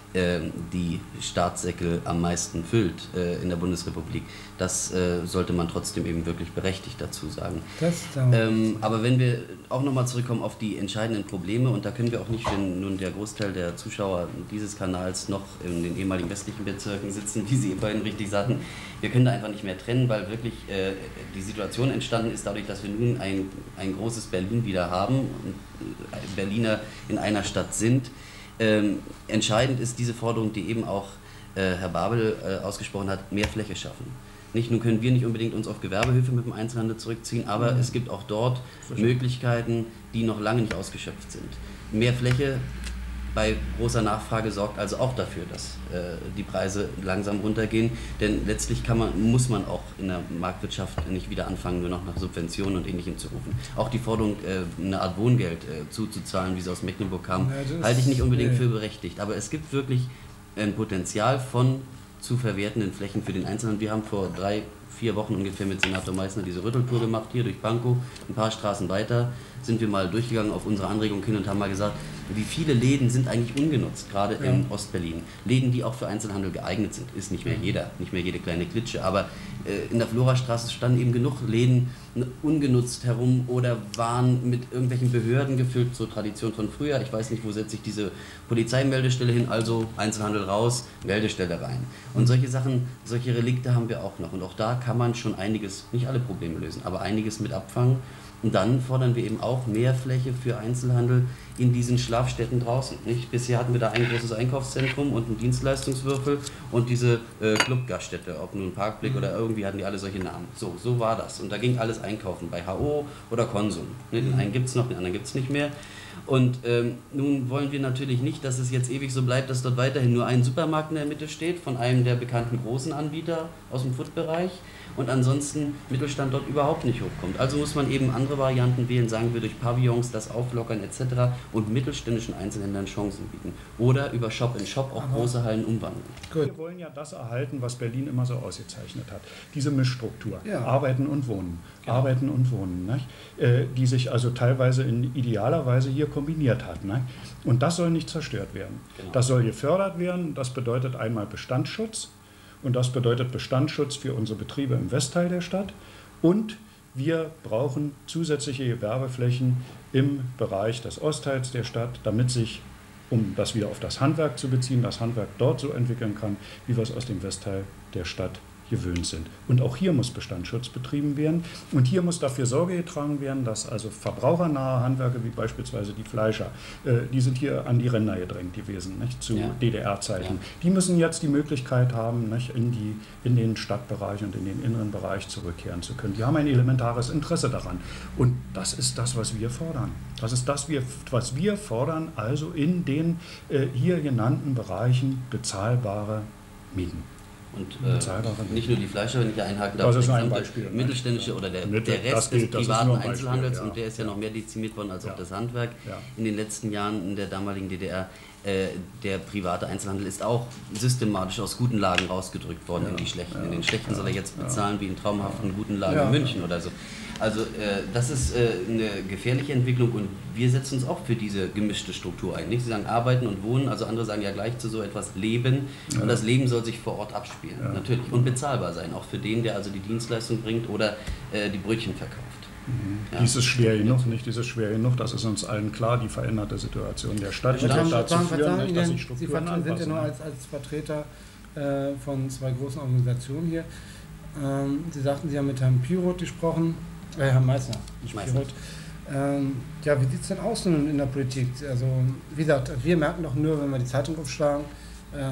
äh, die Staatssäcke am meisten füllt äh, in der Bundesrepublik. Das äh, sollte man trotzdem eben wirklich berechtigt dazu sagen. Das ähm, aber wenn wir auch nochmal zurückkommen auf die entscheidenden Probleme, und da können wir auch nicht, wenn nun der Großteil der Zuschauer dieses Kanals noch in den ehemaligen westlichen Bezirken sitzen, wie Sie beiden richtig sagten, wir können da einfach nicht mehr trennen, weil wirklich äh, die Situation entstanden ist dadurch, dass wir nun ein, ein großes Berlin wieder haben und Berliner in einer Stadt sind. Ähm, entscheidend ist diese Forderung, die eben auch äh, Herr Babel äh, ausgesprochen hat, mehr Fläche schaffen. Nicht, nun können wir nicht unbedingt uns auf Gewerbehöfe mit dem Einzelhandel zurückziehen, aber mhm. es gibt auch dort Möglichkeiten, die noch lange nicht ausgeschöpft sind. Mehr Fläche bei großer Nachfrage sorgt also auch dafür, dass äh, die Preise langsam runtergehen, denn letztlich kann man, muss man auch in der Marktwirtschaft nicht wieder anfangen, nur noch nach Subventionen und Ähnlichem zu rufen. Auch die Forderung, äh, eine Art Wohngeld äh, zuzuzahlen, wie sie aus Mecklenburg kam, ja, halte ich nicht unbedingt nee. für berechtigt, aber es gibt wirklich ein Potenzial von zu verwertenden Flächen für den Einzelhandel. Wir haben vor drei, vier Wochen ungefähr mit Senator Meissner diese Rütteltour gemacht, hier durch Pankow, ein paar Straßen weiter, sind wir mal durchgegangen auf unsere Anregung hin und haben mal gesagt, wie viele Läden sind eigentlich ungenutzt, gerade ja. in Ostberlin. Läden, die auch für Einzelhandel geeignet sind, ist nicht mehr jeder, nicht mehr jede kleine Klitsche, aber äh, in der Florastraße standen eben genug Läden ungenutzt herum oder waren mit irgendwelchen Behörden gefüllt, so Tradition von früher. Ich weiß nicht, wo setze ich diese Polizeimeldestelle hin, also Einzelhandel raus, Meldestelle rein. Und solche Sachen, solche Relikte haben wir auch noch. Und auch da kann man schon einiges, nicht alle Probleme lösen, aber einiges mit abfangen. Und dann fordern wir eben auch mehr Fläche für Einzelhandel in diesen Schlafstätten draußen. Nicht? Bisher hatten wir da ein großes Einkaufszentrum und einen Dienstleistungswürfel und diese äh, Clubgaststätte, ob nun Parkblick oder irgendwie hatten die alle solche Namen. So, so war das. Und da ging alles einkaufen, bei H O oder Konsum. Ne? Den einen gibt es noch, den anderen gibt es nicht mehr. Und ähm, nun wollen wir natürlich nicht, dass es jetzt ewig so bleibt, dass dort weiterhin nur ein Supermarkt in der Mitte steht, von einem der bekannten großen Anbieter aus dem Food-Bereich und ansonsten Mittelstand dort überhaupt nicht hochkommt. Also muss man eben andere Varianten wählen, sagen wir durch Pavillons, das auflockern et cetera und mittelständischen Einzelhändlern Chancen bieten. Oder über Shop-in-Shop auch große Hallen umwandeln. Gut. Wir wollen ja das erhalten, was Berlin immer so ausgezeichnet hat. Diese Mischstruktur. Ja. Arbeiten und Wohnen. Genau. Arbeiten und Wohnen. Nicht? Äh, die sich also teilweise in idealer Weise hier kombiniert hat. Nicht? Und das soll nicht zerstört werden. Genau. Das soll gefördert werden. Das bedeutet einmal Bestandsschutz. Und das bedeutet Bestandsschutz für unsere Betriebe im Westteil der Stadt. Und wir brauchen zusätzliche Gewerbeflächen im Bereich des Ostteils der Stadt, damit sich, um das wieder auf das Handwerk zu beziehen, das Handwerk dort so entwickeln kann, wie wir es aus dem Westteil der Stadt gewöhnt sind. Und auch hier muss Bestandsschutz betrieben werden. Und hier muss dafür Sorge getragen werden, dass also verbrauchernahe Handwerke, wie beispielsweise die Fleischer, äh, die sind hier an die Ränder gedrängt gewesen, nicht, zu ja. D D R-Zeiten. Ja. Die müssen jetzt die Möglichkeit haben, nicht, in, die, in den Stadtbereich und in den inneren Bereich zurückkehren zu können. Die haben ein elementares Interesse daran. Und das ist das, was wir fordern. Das ist das, was wir fordern, also in den äh, hier genannten Bereichen bezahlbare Mieten. Und äh, nicht nur die Fleischer, wenn ich einhaken darf, das ist ein Beispiel, der mittelständische oder der, Mitte, der Rest gilt, des privaten Beispiel, Einzelhandels, ja. und der ist ja, ja noch mehr dezimiert worden als ja. auch das Handwerk. Ja. In den letzten Jahren in der damaligen D D R, äh, der private Einzelhandel ist auch systematisch aus guten Lagen rausgedrückt worden ja. in die schlechten. Ja. In den schlechten ja. soll er jetzt bezahlen ja. wie in traumhaften guten Lagen ja. in München oder so. Also äh, das ist äh, eine gefährliche Entwicklung und wir setzen uns auch für diese gemischte Struktur ein. Nicht? Sie sagen arbeiten und wohnen, also andere sagen ja gleich zu so etwas leben ja. und das Leben soll sich vor Ort abspielen, ja. natürlich. Und bezahlbar sein, auch für den, der also die Dienstleistung bringt oder äh, die Brötchen verkauft. Mhm. Ja. Dies ist schwer genug, nicht? Dies ist schwer genug, das ist uns allen klar, die veränderte Situation der Stadt wird dazu führen, nicht, dass sich Strukturen Sie sind ja nur als, als Vertreter äh, von zwei großen Organisationen hier. Ähm, Sie sagten, Sie haben mit Herrn Piroth gesprochen. Äh, Herr Meissner, nicht Meissner. Ähm, ja, wie sieht es denn aus in der Politik? Also, wie gesagt, wir merken doch nur, wenn wir die Zeitung aufschlagen, äh,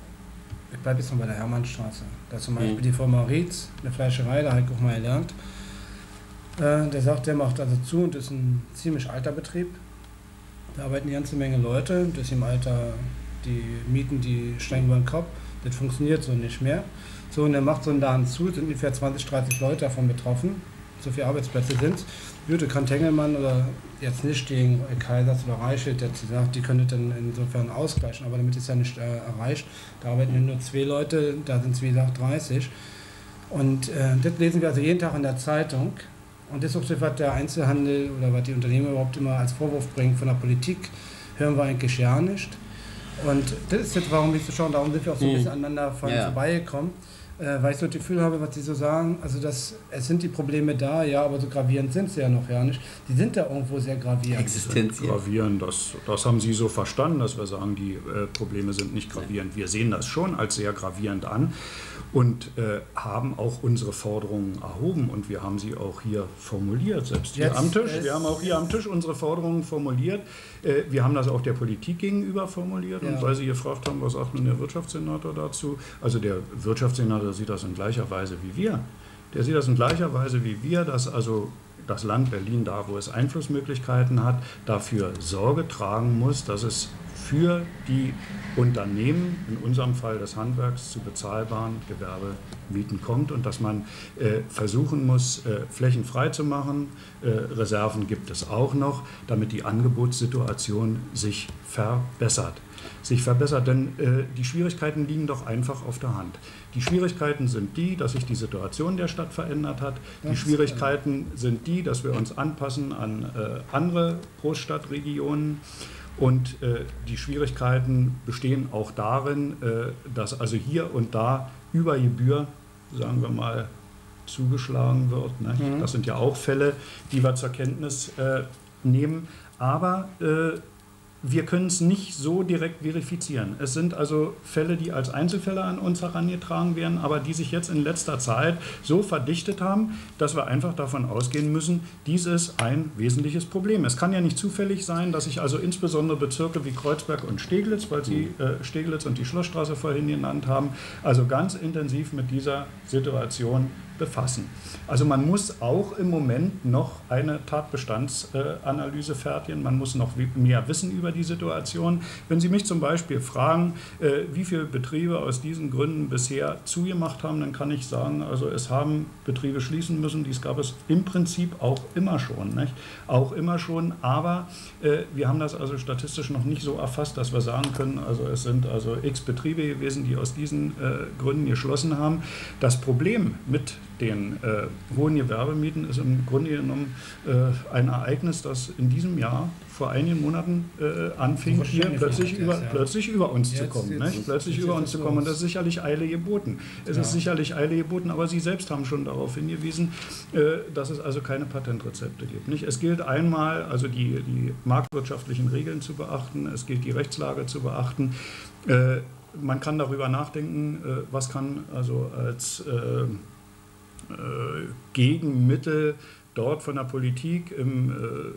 ich bleibe jetzt noch bei der Hermannstraße, da zum Beispiel mhm. die Firma Rietz, eine Fleischerei, da habe ich auch mal gelernt, äh, der sagt, der macht also zu und ist ein ziemlich alter Betrieb, da arbeiten eine ganze Menge Leute, das ist im Alter, die Mieten, die steigen über den Kopf, das funktioniert so nicht mehr. So, und er macht so einen Laden zu, sind ungefähr zwanzig, dreißig Leute davon betroffen. So viele Arbeitsplätze sind es. Würde kann Tengelmann oder jetzt nicht gegen Kaisers oder Reichelt, der sagt, die könnte dann insofern ausgleichen, aber damit ist ja nicht äh, erreicht. Da arbeiten nur zwei Leute, da sind es wie gesagt dreißig. Und äh, das lesen wir also jeden Tag in der Zeitung. Und das ist auch so, was der Einzelhandel oder was die Unternehmen überhaupt immer als Vorwurf bringen von der Politik, hören wir eigentlich ja nicht. Und das ist jetzt, warum wir so schauen, darum sind wir auch so ein Mhm. bisschen aneinander vorhin Ja. vorbeigekommen, äh, weil ich so das Gefühl habe, was Sie so sagen, also das, es sind die Probleme da, ja, aber so gravierend sind sie ja noch ja nicht. Die sind da irgendwo sehr gravierend. Existenziell. Gravierend, das, das haben Sie so verstanden, dass wir sagen, die äh, Probleme sind nicht gravierend. Wir sehen das schon als sehr gravierend an und äh, haben auch unsere Forderungen erhoben und wir haben sie auch hier formuliert, selbst hier Jetzt am Tisch. ist- Wir haben auch hier am Tisch unsere Forderungen formuliert. Äh, wir haben das auch der Politik gegenüber formuliert Ja. und weil Sie gefragt haben, was sagt nun der Wirtschaftssenator dazu? Also der Wirtschaftssenator sieht das in gleicher Weise wie wir. Der sieht das in gleicher Weise wie wir, dass also das Land Berlin, da wo es Einflussmöglichkeiten hat, dafür Sorge tragen muss, dass es für die Unternehmen, in unserem Fall des Handwerks, zu bezahlbaren Gewerbemieten kommt und dass man äh, versuchen muss, äh, Flächen frei zu machen. Äh, Reserven gibt es auch noch, damit die Angebotssituation sich verbessert. Sich verbessert, denn äh, die Schwierigkeiten liegen doch einfach auf der Hand. Die Schwierigkeiten sind die, dass sich die Situation der Stadt verändert hat. Die Das, Schwierigkeiten sind die, dass wir uns anpassen an äh, andere Großstadtregionen. Und äh, die Schwierigkeiten bestehen auch darin, äh, dass also hier und da über Gebühr, sagen wir mal, zugeschlagen wird. Ne? Mhm. Das sind ja auch Fälle, die wir zur Kenntnis äh, nehmen. Aber äh, wir können es nicht so direkt verifizieren. Es sind also Fälle, die als Einzelfälle an uns herangetragen werden, aber die sich jetzt in letzter Zeit so verdichtet haben, dass wir einfach davon ausgehen müssen, dies ist ein wesentliches Problem. Es kann ja nicht zufällig sein, dass sich also insbesondere Bezirke wie Kreuzberg und Steglitz, weil Sie äh, Steglitz und die Schlossstraße vorhin genannt haben, also ganz intensiv mit dieser Situation befassen. Also man muss auch im Moment noch eine Tatbestandsanalyse fertigen, man muss noch mehr wissen über die Situation. Wenn Sie mich zum Beispiel fragen, äh, wie viele Betriebe aus diesen Gründen bisher zugemacht haben, dann kann ich sagen, also es haben Betriebe schließen müssen, dies gab es im Prinzip auch immer schon, nicht? Auch immer schon, aber äh, wir haben das also statistisch noch nicht so erfasst, dass wir sagen können, also es sind also x Betriebe gewesen, die aus diesen äh, Gründen geschlossen haben. Das Problem mit den äh, hohen Gewerbemieten ist im Grunde genommen äh, ein Ereignis, das in diesem Jahr vor einigen Monaten äh, anfing, hier plötzlich über, ja. plötzlich über uns Jetzt- zu kommen. jetzt- Nicht? Plötzlich jetzt über ist uns es zu kommen. Und los. das ist sicherlich Eile geboten. Es Ja. ist sicherlich Eile geboten, aber Sie selbst haben schon darauf hingewiesen, äh, dass es also keine Patentrezepte gibt. Nicht? Es gilt einmal, also die, die marktwirtschaftlichen Regeln zu beachten, es gilt die Rechtslage zu beachten. Äh, man kann darüber nachdenken, äh, was kann also als äh, äh, Gegenmittel dort von der Politik im äh,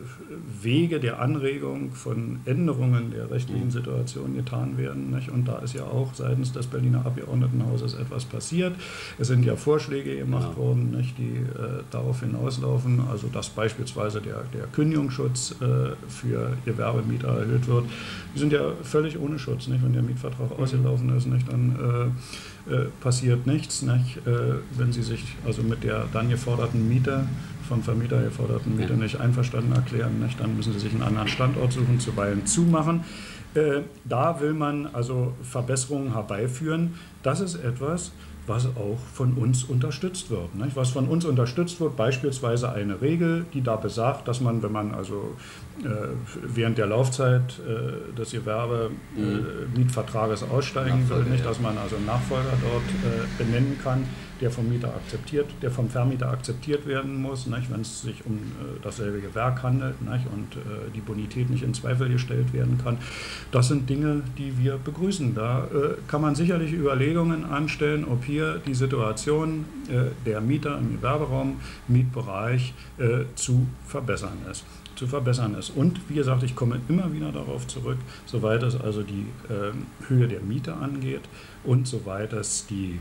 Wege der Anregung von Änderungen der rechtlichen Situation getan werden. Nicht? Und da ist ja auch seitens des Berliner Abgeordnetenhauses etwas passiert. Es sind ja Vorschläge gemacht Ja. worden, nicht, die äh, darauf hinauslaufen, also dass beispielsweise der, der Kündigungsschutz äh, für Gewerbemieter erhöht wird. Die sind ja völlig ohne Schutz. Nicht? Wenn der Mietvertrag Mhm. ausgelaufen ist, nicht, dann äh, äh, passiert nichts. Nicht? Äh, wenn Sie sich also mit der dann geforderten Miete vom Vermieter geforderten Miete Ja. nicht einverstanden erklären, nicht? Dann müssen Sie sich einen anderen Standort suchen, zuweilen zumachen. Äh, da will man also Verbesserungen herbeiführen. Das ist etwas, was auch von uns unterstützt wird. Nicht? Was von uns unterstützt wird, beispielsweise eine Regel, die da besagt, dass man, wenn man also äh, während der Laufzeit äh, des Gewerbemietvertrages äh, aussteigen will, nicht, dass man also einen Nachfolger dort äh, benennen kann, der vom Mieter akzeptiert, der vom Vermieter akzeptiert werden muss, nicht, wenn es sich um äh, dasselbe Gewerk handelt, nicht, und äh, die Bonität nicht in Zweifel gestellt werden kann. Das sind Dinge, die wir begrüßen. Da äh, kann man sicherlich Überlegungen anstellen, ob hier die Situation äh, der Mieter im Gewerberaum, Mietbereich äh, zu verbessern ist. zu verbessern ist. Und wie gesagt, ich komme immer wieder darauf zurück, soweit es also die äh, Höhe der Miete angeht und soweit es die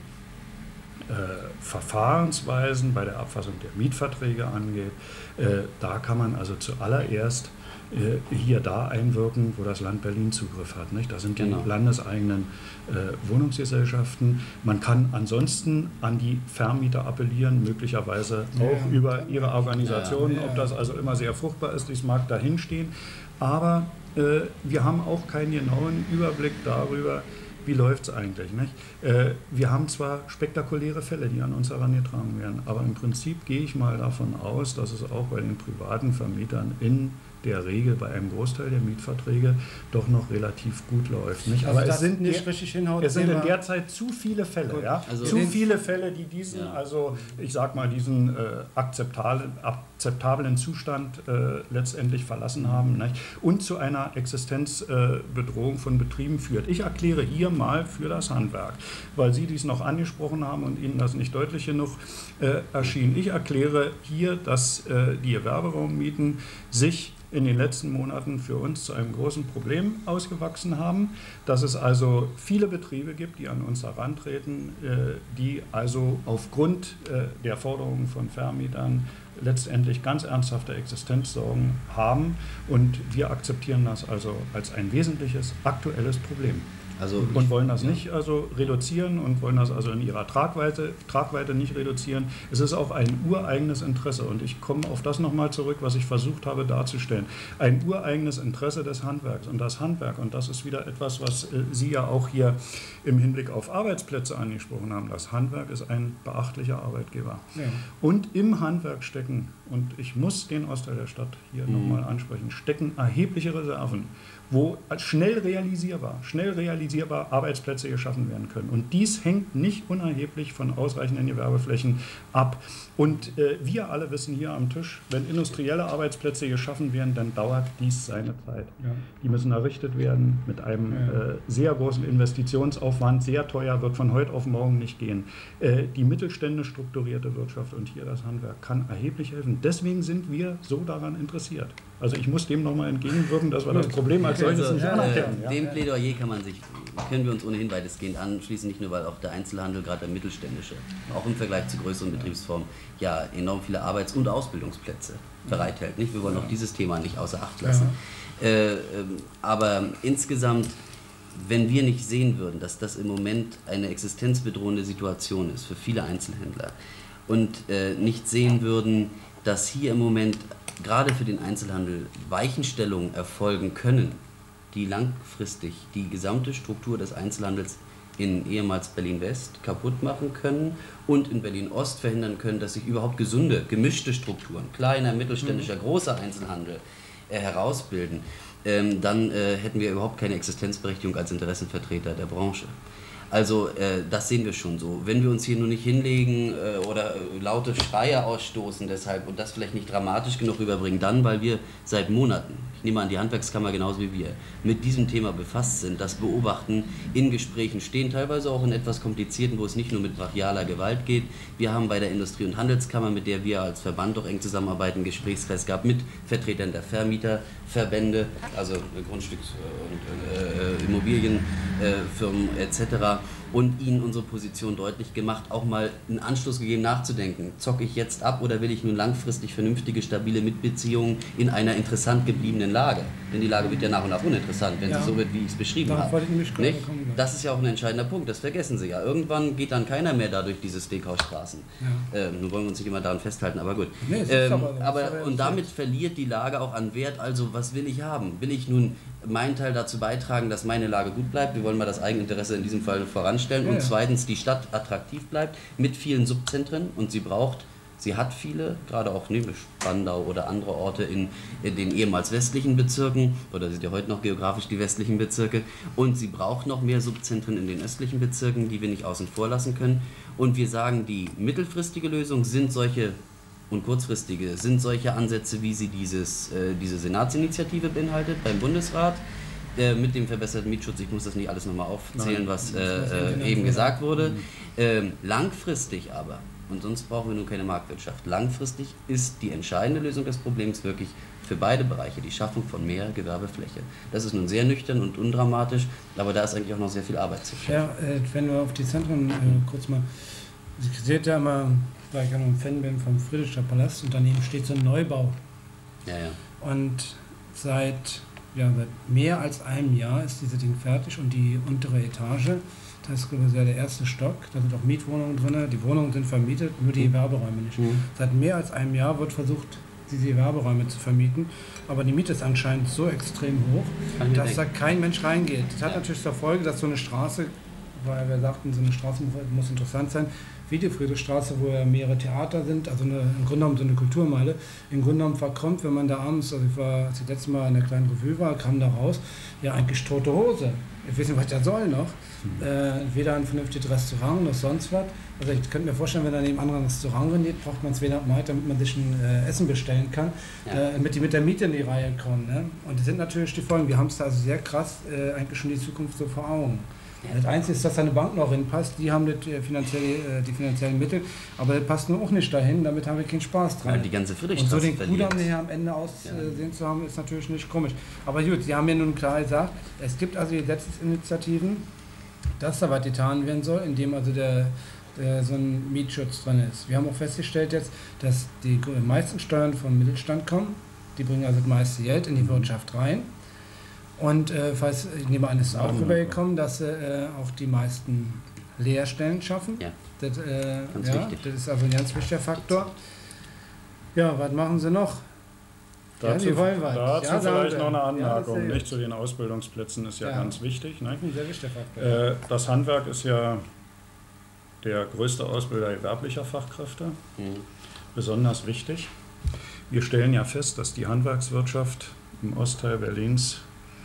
Äh, Verfahrensweisen bei der Abfassung der Mietverträge angeht, äh, da kann man also zuallererst äh, hier da einwirken, wo das Land Berlin Zugriff hat. Nicht? Das sind die Genau. landeseigenen äh, Wohnungsgesellschaften. Man kann ansonsten an die Vermieter appellieren, möglicherweise auch Ja. über ihre Organisation. Ja. Ob das also immer sehr fruchtbar ist, dies mag dahinstehen. Aber äh, wir haben auch keinen genauen Überblick darüber, wie läuft es eigentlich. Nicht? Äh, wir haben zwar spektakuläre Fälle, die an uns herangetragen werden, aber im Prinzip gehe ich mal davon aus, dass es auch bei den privaten Vermietern in der Regel bei einem Großteil der Mietverträge doch noch relativ gut läuft. Nicht? Also Aber das es sind, nicht richtig hinhaut, es sind in Thema- derzeit zu viele Fälle, ja? Also zu den- viele Fälle, die diesen, Ja. also ich sag mal, diesen äh, akzeptablen, akzeptablen Zustand äh, letztendlich verlassen haben, nicht? Und zu einer Existenzbedrohung äh, von Betrieben führt. Ich erkläre hier mal für das Handwerk, weil Sie dies noch angesprochen haben und Ihnen das nicht deutlich genug äh, erschien. Ich erkläre hier, dass äh, die Gewerberaummieten sich in den letzten Monaten für uns zu einem großen Problem ausgewachsen haben, dass es also viele Betriebe gibt, die an uns herantreten, äh, die also aufgrund äh, der Forderungen von Vermietern letztendlich ganz ernsthafte Existenzsorgen haben, und wir akzeptieren das also als ein wesentliches aktuelles Problem. Also Und wollen das ja. nicht also reduzieren und wollen das also in ihrer Tragweite, Tragweite nicht reduzieren. Es ist auch ein ureigenes Interesse, und ich komme auf das nochmal zurück, was ich versucht habe darzustellen. Ein ureigenes Interesse des Handwerks, und das Handwerk, und das ist wieder etwas, was äh, Sie ja auch hier im Hinblick auf Arbeitsplätze angesprochen haben. Das Handwerk ist ein beachtlicher Arbeitgeber. Ja. Und im Handwerk stecken, und ich muss den Ostteil der Stadt hier Mhm. nochmal ansprechen, stecken erhebliche Reserven, wo schnell realisierbar, schnell realisierbar Arbeitsplätze geschaffen werden können. Und dies hängt nicht unerheblich von ausreichenden Gewerbeflächen ab. Und äh, wir alle wissen hier am Tisch, wenn industrielle Arbeitsplätze geschaffen werden, dann dauert dies seine Zeit. Ja. Die müssen errichtet werden mit einem Ja. äh, sehr großen Investitionsaufwand, sehr teuer, wird von heute auf morgen nicht gehen. Äh, die mittelständisch strukturierte Wirtschaft und hier das Handwerk kann erheblich helfen. Deswegen sind wir so daran interessiert. Also ich muss dem nochmal entgegenwirken, dass wir das Problem als solches Also, nicht äh, anerkennen. Ja? dem Plädoyer kann man sich, können wir uns ohnehin weitestgehend anschließen, nicht nur weil auch der Einzelhandel, gerade der mittelständische, auch im Vergleich zu größeren Betriebsformen, ja enorm viele Arbeits- und Ausbildungsplätze bereithält. Nicht? Wir wollen auch dieses Thema nicht außer Acht lassen. Äh, ähm, aber insgesamt, wenn wir nicht sehen würden, dass das im Moment eine existenzbedrohende Situation ist für viele Einzelhändler, und äh, nicht sehen würden, dass hier im Moment gerade für den Einzelhandel Weichenstellungen erfolgen können, die langfristig die gesamte Struktur des Einzelhandels in ehemals Berlin-West kaputt machen können und in Berlin-Ost verhindern können, dass sich überhaupt gesunde, gemischte Strukturen, kleiner, mittelständischer, großer Einzelhandel äh, herausbilden, ähm, dann äh, hätten wir überhaupt keine Existenzberechtigung als Interessenvertreter der Branche. Also äh, das sehen wir schon so. Wenn wir uns hier nur nicht hinlegen äh, oder äh, laute Schreie ausstoßen deshalb und das vielleicht nicht dramatisch genug rüberbringen, dann, weil wir seit Monaten, ich nehme an die Handwerkskammer genauso wie wir, mit diesem Thema befasst sind, das beobachten, in Gesprächen stehen, teilweise auch in etwas komplizierten, wo es nicht nur mit brachialer Gewalt geht. Wir haben bei der Industrie- und Handelskammer, mit der wir als Verband doch eng zusammenarbeiten, einen Gesprächskreis gehabt mit Vertretern der Vermieterverbände, also Grundstücks- und äh, Immobilienfirmen äh, et cetera, und ihnen unsere Position deutlich gemacht, auch mal einen Anschluss gegeben nachzudenken. Zocke ich jetzt ab oder will ich nun langfristig vernünftige, stabile Mitbeziehungen in einer interessant gebliebenen Lage? Denn die Lage wird ja nach und nach uninteressant, wenn Ja. sie so wird, wie ich es beschrieben Darauf habe. wollte ich nämlich gerade Nicht? kommen. Das ist ja auch ein entscheidender Punkt, das vergessen Sie ja. Irgendwann geht dann keiner mehr da durch diese Steakhouse-Straßen. Ja. Ähm, nun wollen wir uns nicht immer daran festhalten, aber gut. Nee, es ist ähm, aber so. aber, Das ist aber und so. damit verliert die Lage auch an Wert. Also was will ich haben? Will ich nun meinen Teil dazu beitragen, dass meine Lage gut bleibt? Wir wollen mal das Eigeninteresse in diesem Fall voranstellen. Ja, und ja. zweitens, die Stadt attraktiv bleibt mit vielen Subzentren, und sie braucht, sie hat viele, gerade auch neben Spandau oder andere Orte in, in den ehemals westlichen Bezirken, oder sind ja heute noch geografisch die westlichen Bezirke, und sie braucht noch mehr Subzentren in den östlichen Bezirken, die wir nicht außen vor lassen können. Und wir sagen, die mittelfristige Lösung sind solche und kurzfristige sind solche Ansätze, wie sie dieses, äh, diese Senatsinitiative beinhaltet beim Bundesrat, äh, mit dem verbesserten Mietschutz. Ich muss das nicht alles nochmal aufzählen, Nein, was das muss äh, eben äh, eben gesagt wurde. Mhm. Ähm, langfristig aber, und sonst brauchen wir nun keine Marktwirtschaft, langfristig ist die entscheidende Lösung des Problems wirklich für beide Bereiche die Schaffung von mehr Gewerbefläche. Das ist nun sehr nüchtern und undramatisch, aber da ist eigentlich auch noch sehr viel Arbeit zu schaffen. Ja, äh, wenn wir auf die Zentren äh, kurz mal, ich sehe ja immer, weil ich ja noch ein Fan bin vom Friedrichster Palast, und daneben steht so ein Neubau. Ja, ja. Und seit, ja, seit mehr als einem Jahr ist dieses Ding fertig, und die untere Etage, das ist glaube ich der erste Stock, da sind auch Mietwohnungen drin, die Wohnungen sind vermietet, nur die Gewerberäume nicht. Mhm. Seit mehr als einem Jahr wird versucht, diese Gewerberäume zu vermieten, aber die Miete ist anscheinend so extrem hoch, Kann ich dass da denken. kein Mensch reingeht. Das hat Ja. natürlich zur Folge, dass so eine Straße, weil wir sagten, so eine Straße muss interessant sein, wie die Friedrichstraße, wo ja mehrere Theater sind, also eine, im Grunde genommen so eine Kulturmeile. Im Grunde genommen verkommt, wenn man da abends, also ich war, als ich letztes Mal in der kleinen Revue war, kam da raus, ja eigentlich tote Hose. Ich weiß nicht, was der soll noch. Äh, weder ein vernünftiges Restaurant noch sonst was. Also ich könnte mir vorstellen, wenn er neben einem anderen Restaurant rendiert, braucht man es weder mal, damit man sich ein äh, Essen bestellen kann, ja. äh, damit die mit der Miete in die Reihe kommen. Ne? Und das sind natürlich die Folgen. Wir haben es da also sehr krass äh, eigentlich schon die Zukunft so vor Augen. Ja. Das Einzige ist, dass da eine Bank noch reinpasst, die haben das, äh, finanzielle, äh, die finanziellen Mittel, aber das passt nur auch nicht dahin, damit haben wir keinen Spaß dran. Ja, die ganze Friedrichstraße und so den verliert. Kudamm hier am Ende aussehen ja. zu haben, ist natürlich nicht komisch. Aber gut, Sie haben ja nun klar gesagt, es gibt also Gesetzesinitiativen, dass da was getan werden soll, indem also der, der so ein Mietschutz drin ist. Wir haben auch festgestellt jetzt, dass die meisten Steuern vom Mittelstand kommen, die bringen also das meiste Geld in die Wirtschaft rein. Und äh, falls, ich nehme an, es ist auch rübergekommen, dass sie äh, auch die meisten Lehrstellen schaffen. Ja. Das, äh, ganz ja, wichtig. Das ist also ein ganz wichtiger Faktor. Ja, was machen sie noch? Dazu, ja, die wollen was. dazu ja, vielleicht noch eine Anmerkung, ja, nicht zu den Ausbildungsplätzen ist ja, ja. ganz wichtig. Ne? Ein sehr wichtiger Faktor. Äh, das Handwerk ist ja der größte Ausbilder gewerblicher Fachkräfte, mhm. besonders wichtig. Wir stellen ja fest, dass die Handwerkswirtschaft im Ostteil Berlins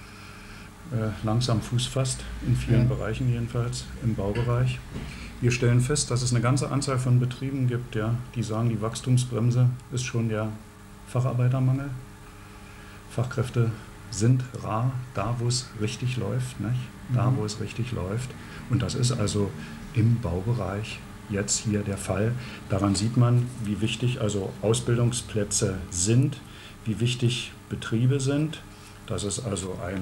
äh, langsam Fuß fasst, in vielen ja. Bereichen jedenfalls, im Baubereich. Wir stellen fest, dass es eine ganze Anzahl von Betrieben gibt, ja, die sagen, die Wachstumsbremse ist schon der Facharbeitermangel. Fachkräfte sind rar, da wo es richtig läuft, nicht? Da wo es richtig läuft. Und das ist also im Baubereich jetzt hier der Fall. Daran sieht man, wie wichtig also Ausbildungsplätze sind, wie wichtig Betriebe sind. Das ist also ein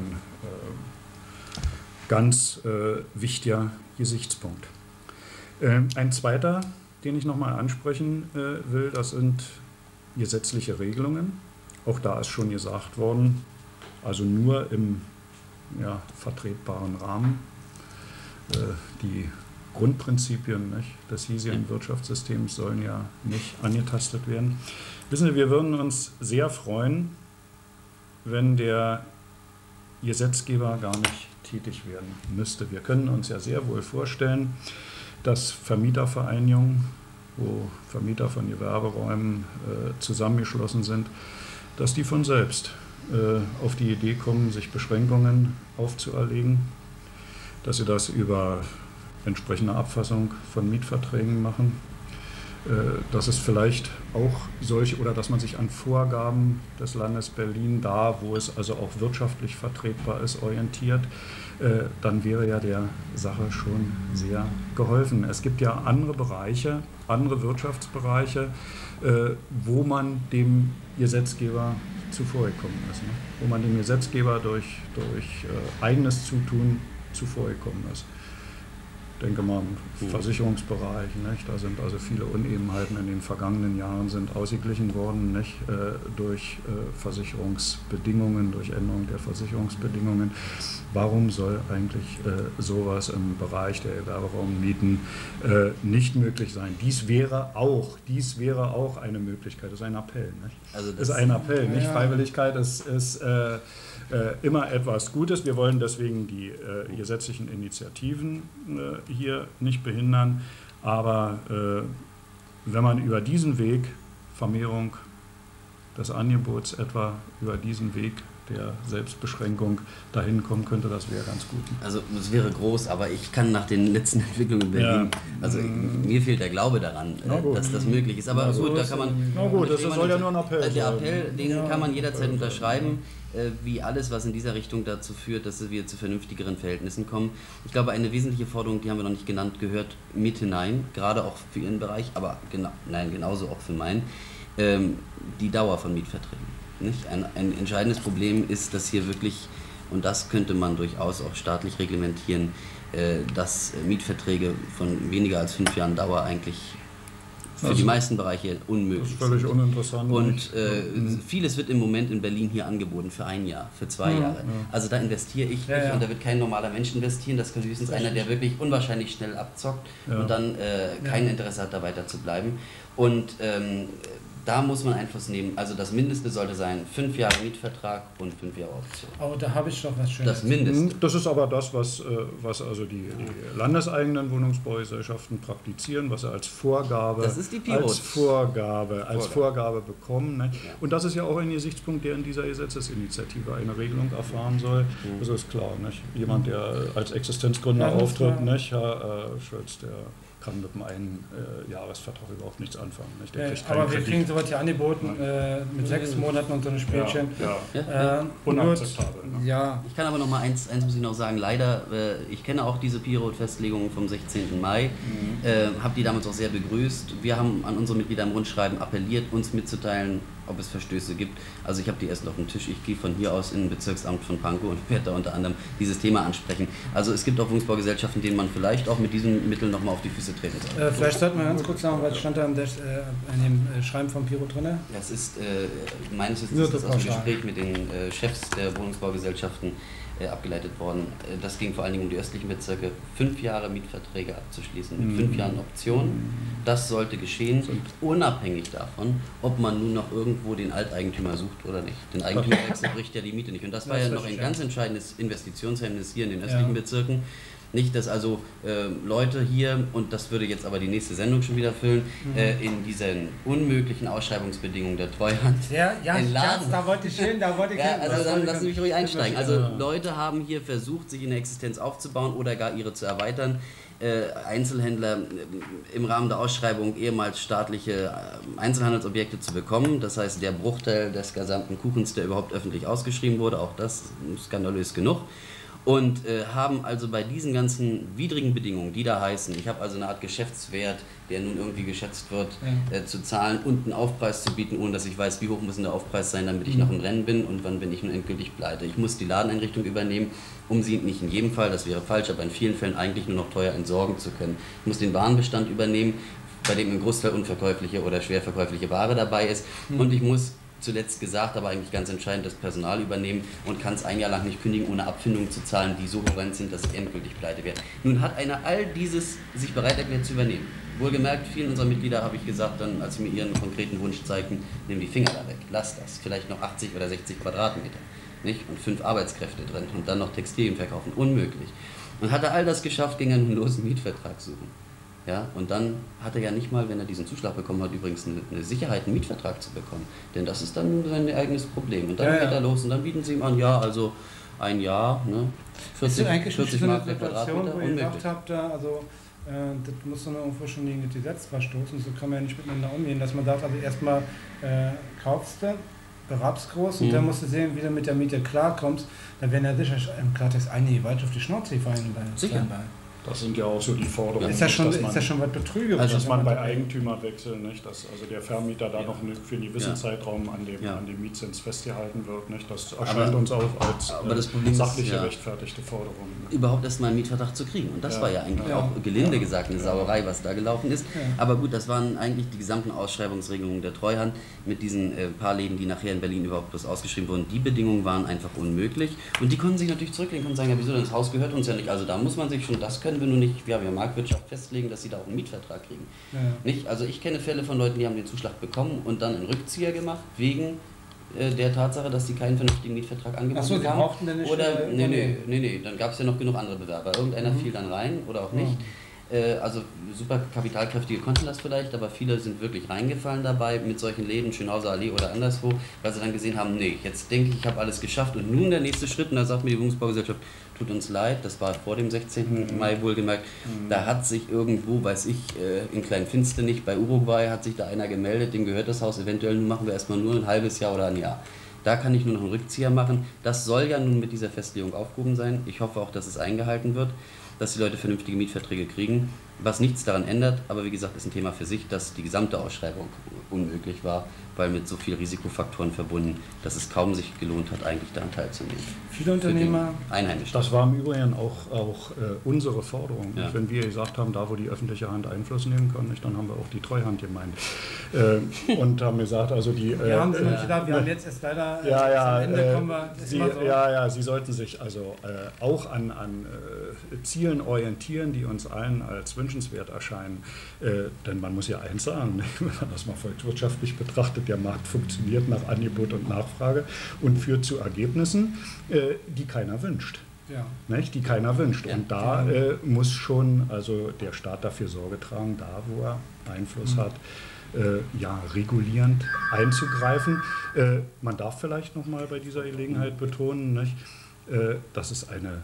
äh, ganz äh, wichtiger Gesichtspunkt. Äh, ein zweiter, den ich nochmal ansprechen äh, will, das sind gesetzliche Regelungen. Auch da ist schon gesagt worden, also nur im ja, vertretbaren Rahmen. Äh, die Grundprinzipien nicht, des hiesigen Wirtschaftssystems sollen ja nicht angetastet werden. Wissen Sie, wir würden uns sehr freuen, wenn der Gesetzgeber gar nicht tätig werden müsste. Wir können uns ja sehr wohl vorstellen, dass Vermietervereinigungen, wo Vermieter von Gewerberäumen äh, zusammengeschlossen sind, dass die von selbst äh, auf die Idee kommen, sich Beschränkungen aufzuerlegen, dass sie das über entsprechende Abfassung von Mietverträgen machen, äh, dass es vielleicht auch solche, oder dass man sich an Vorgaben des Landes Berlin, da wo es also auch wirtschaftlich vertretbar ist, orientiert, äh, dann wäre ja der Sache schon sehr geholfen. Es gibt ja andere Bereiche, andere Wirtschaftsbereiche, äh, wo man dem Gesetzgeber zuvorgekommen ist, ne? Wo man dem Gesetzgeber durch, durch äh, eigenes Zutun zuvorgekommen ist. Ich denke mal im Versicherungsbereich, nicht? Da sind also viele Unebenheiten in den vergangenen Jahren sind ausgeglichen worden, nicht? Äh, durch äh, Versicherungsbedingungen, durch Änderung der Versicherungsbedingungen. Warum soll eigentlich äh, sowas im Bereich der Gewerberaummieten äh, nicht möglich sein? Dies wäre auch, dies wäre auch eine Möglichkeit, das ist ein Appell. Nicht? Also das ist ein Appell, nicht? Ja. Freiwilligkeit ist, ist äh, äh, immer etwas Gutes. Wir wollen deswegen die äh, gesetzlichen Initiativen äh, hier nicht behindern, aber äh, wenn man über diesen Weg, Vermehrung des Angebots etwa über diesen Weg der Selbstbeschränkung dahin kommen könnte, das wäre ganz gut. Also es wäre groß, aber ich kann nach den letzten Entwicklungen in Berlin, ja. also mir fehlt der Glaube daran, dass das möglich ist. Aber gut, da kann man... Na gut, das soll ja nur ein Appell sein. Der Appell, den ja, kann man jederzeit unterschreiben, wie alles, was in dieser Richtung dazu führt, dass wir zu vernünftigeren Verhältnissen kommen. Ich glaube, eine wesentliche Forderung, die haben wir noch nicht genannt, gehört mit hinein, gerade auch für Ihren Bereich, aber genau, nein, genauso auch für meinen, ähm, die Dauer von Mietverträgen. Nicht? Ein, ein entscheidendes Problem ist, dass hier wirklich, und das könnte man durchaus auch staatlich reglementieren, äh, dass Mietverträge von weniger als fünf Jahren Dauer eigentlich für also die meisten Bereiche unmöglich sind. Das ist völlig sind. uninteressant. Und äh, mhm. vieles wird im Moment in Berlin hier angeboten für ein Jahr, für zwei mhm. Jahre. Ja. Also da investiere ich ja, nicht ja. und da wird kein normaler Mensch investieren. Das kann höchstens einer, der wirklich unwahrscheinlich schnell abzockt ja. und dann äh, kein ja. Interesse hat, da weiter zu bleiben. Und ähm, da muss man Einfluss nehmen. Also das Mindeste sollte sein, fünf Jahre Mietvertrag und fünf Jahre Option. Oh, da habe ich doch was Schönes. Das Mindeste. Das ist aber das, was, was also die, die landeseigenen Wohnungsbaugesellschaften praktizieren, was sie als Vorgabe, das ist die als Vorgabe, als Vorgabe bekommen. Ne? Ja. Und das ist ja auch ein Gesichtspunkt, der in dieser Gesetzesinitiative eine Regelung erfahren soll. Mhm. Das ist klar. Nicht? Jemand, der als Existenzgründer ja, auftritt, nicht? Herr äh, Schulz, der kann mit einem einen äh, Jahresvertrag überhaupt nichts anfangen. Nicht? Der ja, aber wir kriegen sowas hier angeboten äh, mit sechs Monaten und so ein Spielchen. Ja, ja. Ja. Äh, Unakzeptabel. Ne? Ja. Ich kann aber noch mal eins, eins muss ich noch sagen, leider, äh, ich kenne auch diese Pirot-Festlegungen vom sechzehnten Mai, mhm. äh, habe die damals auch sehr begrüßt. Wir haben an unsere Mitglieder im Rundschreiben appelliert, uns mitzuteilen, ob es Verstöße gibt. Also ich habe die erst auf dem Tisch. Ich gehe von hier aus in ein Bezirksamt von Pankow und werde da unter anderem dieses Thema ansprechen. Also es gibt auch Wohnungsbaugesellschaften, denen man vielleicht auch mit diesen Mitteln nochmal auf die Füße treten soll. Äh, vielleicht sollten wir ganz kurz sagen, was stand da in, der, äh, in dem Schreiben von Pirot drin? Das ist, äh, meines Wissens ist das aus dem Gespräch mit den äh, Chefs der Wohnungsbaugesellschaften äh, abgeleitet worden. Äh, das ging vor allen Dingen um die östlichen Bezirke, fünf Jahre Mietverträge abzuschließen mit mhm. fünf Jahren Option. Das sollte geschehen, unabhängig davon, ob man nun noch irgendwo den Alteigentümer sucht oder nicht. Den Eigentümerwechsel bricht ja die Miete nicht. Und das war das ja noch ein ganz entscheidendes Investitionshemmnis hier in den östlichen ja. Bezirken. Nicht, dass also äh, Leute hier, und das würde jetzt aber die nächste Sendung schon wieder füllen, mhm. äh, in diesen unmöglichen Ausschreibungsbedingungen der Treuhand ja, ja, entladen. Ja, da wollte ich hin, da wollte ich ja, hin. Also dann lassen Sie mich ruhig einsteigen. Also ja. Leute haben hier versucht, sich eine Existenz aufzubauen oder gar ihre zu erweitern. Äh, Einzelhändler äh, im Rahmen der Ausschreibung ehemals staatliche äh, Einzelhandelsobjekte zu bekommen. Das heißt, der Bruchteil des gesamten Kuchens, der überhaupt öffentlich ausgeschrieben wurde, auch das skandalös genug. Und äh, haben also bei diesen ganzen widrigen Bedingungen, die da heißen, ich habe also eine Art Geschäftswert, der nun irgendwie geschätzt wird, ja. äh, zu zahlen und einen Aufpreis zu bieten, ohne dass ich weiß, wie hoch muss denn der Aufpreis sein, damit ich mhm. noch im Rennen bin und wann bin ich nun endgültig pleite. Ich muss die Ladeneinrichtung übernehmen, um sie nicht in jedem Fall, das wäre falsch, aber in vielen Fällen eigentlich nur noch teuer entsorgen zu können. Ich muss den Warenbestand übernehmen, bei dem ein Großteil unverkäufliche oder schwer verkäufliche Ware dabei ist mhm. und ich muss zuletzt gesagt, aber eigentlich ganz entscheidend, das Personal übernehmen und kann es ein Jahr lang nicht kündigen, ohne Abfindungen zu zahlen, die so horrend sind, dass ich endgültig pleite werde. Nun hat einer all dieses sich bereit erklärt zu übernehmen. Wohlgemerkt, vielen unserer Mitglieder habe ich gesagt, dann, als sie mir ihren konkreten Wunsch zeigten, nimm die Finger da weg, lass das, vielleicht noch achtzig oder sechzig Quadratmeter, nicht? Und fünf Arbeitskräfte drin und dann noch Textilien verkaufen, unmöglich. Und hat er all das geschafft, ging er einen losen Mietvertrag suchen. Ja, und dann hat er ja nicht mal, wenn er diesen Zuschlag bekommen hat, übrigens eine, eine Sicherheit, einen Mietvertrag zu bekommen. Denn das ist dann sein eigenes Problem. Und dann ja, geht ja. er los und dann bieten sie ihm an, ja, also ein Jahr, ne, vierzig, vierzig Mark per Quadratmeter, wo ihr gesagt habt, also äh, das muss dann irgendwo schon gegen das Gesetz verstoßen, so kann man ja nicht miteinander umgehen, dass man sagt, also erstmal äh, kaufst du, beraubst groß und mhm. dann musst du sehen, wie du mit der Miete klarkommst, dann werden ja sicher im Klartext einige weit auf die Schnauze fallen. Sicher. Das sind ja auch so die Forderungen. Ist das schon, dass ist man, das schon was Betrügerisches? Also dass man bei Eigentümerwechsel, nicht, dass also der Vermieter da ja. noch für einen gewissen ja. Zeitraum an dem, ja. an dem Mietzins festgehalten wird. Nicht? Das erscheint aber, uns auch als aber das Problem äh, sachliche, ist, ja, rechtfertigte Forderung. Ne? Überhaupt erstmal einen Mietvertrag zu kriegen. Und das ja. war ja eigentlich ja. auch gelinde ja. gesagt eine Sauerei, was da gelaufen ist. Ja. Aber gut, das waren eigentlich die gesamten Ausschreibungsregelungen der Treuhand mit diesen äh, paar Läden, die nachher in Berlin überhaupt bloß ausgeschrieben wurden. Die Bedingungen waren einfach unmöglich. Und die konnten sich natürlich zurücklegen und sagen, ja, wieso, das Haus gehört uns ja nicht. Also da muss man sich schon, das können wir nur nicht, wir haben ja Marktwirtschaft festlegen, dass sie da auch einen Mietvertrag kriegen. Ja. Nicht? Also ich kenne Fälle von Leuten, die haben den Zuschlag bekommen und dann einen Rückzieher gemacht, wegen äh, der Tatsache, dass sie keinen vernünftigen Mietvertrag angeboten haben. Ach so, haben. brauchten denn nicht oder, nee, nee, nee, nee, dann gab es ja noch genug andere Bewerber. Irgendeiner mhm. fiel dann rein oder auch nicht. Mhm. Äh, also super kapitalkräftige konnten das vielleicht, aber viele sind wirklich reingefallen dabei mit solchen Läden, Schönhauser Allee oder anderswo, weil sie dann gesehen haben, nee, jetzt denke ich, ich habe alles geschafft und nun der nächste Schritt, und da sagt mir die Wohnungsbaugesellschaft, tut uns leid, das war vor dem sechzehnten Mai wohlgemerkt, mhm. da hat sich irgendwo, weiß ich, in Kleinfinsternig bei Uruguay hat sich da einer gemeldet, dem gehört das Haus, eventuell machen wir erstmal nur ein halbes Jahr oder ein Jahr. Da kann ich nur noch einen Rückzieher machen. Das soll ja nun mit dieser Festlegung aufgehoben sein. Ich hoffe auch, dass es eingehalten wird, dass die Leute vernünftige Mietverträge kriegen, was nichts daran ändert, aber wie gesagt, ist ein Thema für sich, dass die gesamte Ausschreibung unmöglich war, weil mit so vielen Risikofaktoren verbunden, dass es kaum sich gelohnt hat, eigentlich daran teilzunehmen. Viele Unternehmer... Einheimischen. Das war im Übrigen auch, auch äh, unsere Forderung. Ja. Wenn wir gesagt haben, da wo die öffentliche Hand Einfluss nehmen kann, nicht, dann haben wir auch die Treuhand gemeint. Äh, und haben gesagt, also die... Äh, wir haben, äh, gedacht, wir haben jetzt erst leider äh, ja, ja, am Ende äh, kommen wir... Sie, so. ja, ja, Sie sollten sich also äh, auch an, an äh, Zielen orientieren, die uns allen als wünschenswert erscheinen. Äh, denn man muss ja eins sagen, wenn man das mal volkswirtschaftlich betrachtet, der Markt funktioniert nach Angebot und Nachfrage und führt zu Ergebnissen, äh, die keiner wünscht. Ja. Nicht, die keiner wünscht. Ja. Und da äh, muss schon also der Staat dafür Sorge tragen, da wo er Einfluss mhm. hat, äh, ja, regulierend einzugreifen. Äh, man darf vielleicht noch mal bei dieser Gelegenheit betonen, nicht, äh, das ist eine,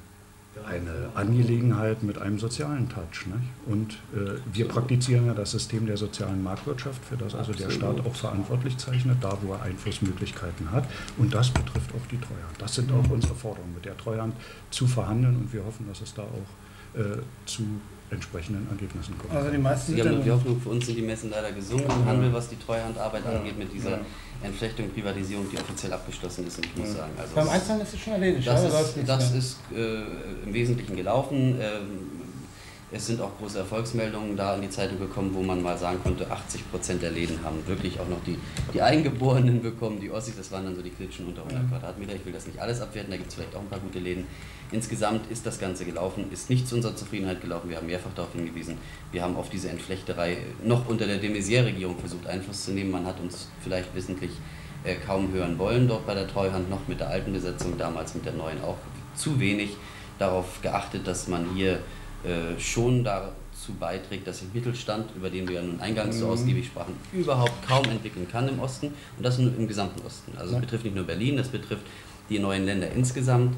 eine Angelegenheit mit einem sozialen Touch. Nicht? Und äh, wir praktizieren ja das System der sozialen Marktwirtschaft, für das also der Staat auch verantwortlich zeichnet, da wo er Einflussmöglichkeiten hat. Und das betrifft auch die Treuhand. Das sind auch unsere Forderungen, mit der Treuhand zu verhandeln. Und wir hoffen, dass es da auch äh, zu entsprechenden Ergebnissen kommt. Also die meisten Sie haben noch die Hoffnung, für uns sind die Messen leider gesungen im Handel, was die Treuhandarbeit ja. angeht, mit dieser ja. Entflechtung, Privatisierung, die offiziell abgeschlossen ist. Und ich muss sagen, also beim Einzelhandel ist es schon erledigt. Das ja, ist, das ist äh, im Wesentlichen gelaufen. Ähm, es sind auch große Erfolgsmeldungen da in die Zeitung gekommen, wo man mal sagen konnte, achtzig Prozent der Läden haben wirklich auch noch die, die Eingeborenen bekommen, die Ossis, das waren dann so die Klitschen unter hundert mhm. Quadratmeter. Ich will das nicht alles abwerten, da gibt es vielleicht auch ein paar gute Läden. Insgesamt ist das Ganze gelaufen, ist nicht zu unserer Zufriedenheit gelaufen. Wir haben mehrfach darauf hingewiesen, wir haben auf diese Entflechterei noch unter der de Maizière-Regierung versucht, Einfluss zu nehmen. Man hat uns vielleicht wissentlich äh, kaum hören wollen dort bei der Treuhand, noch mit der alten Besetzung, damals mit der neuen auch zu wenig darauf geachtet, dass man hier äh, schon dazu beiträgt, dass sich Mittelstand, über den wir ja nun eingangs mhm. so ausgiebig sprachen, überhaupt kaum entwickeln kann im Osten und das nur im gesamten Osten. Also es betrifft nicht nur Berlin, das betrifft die neuen Länder insgesamt.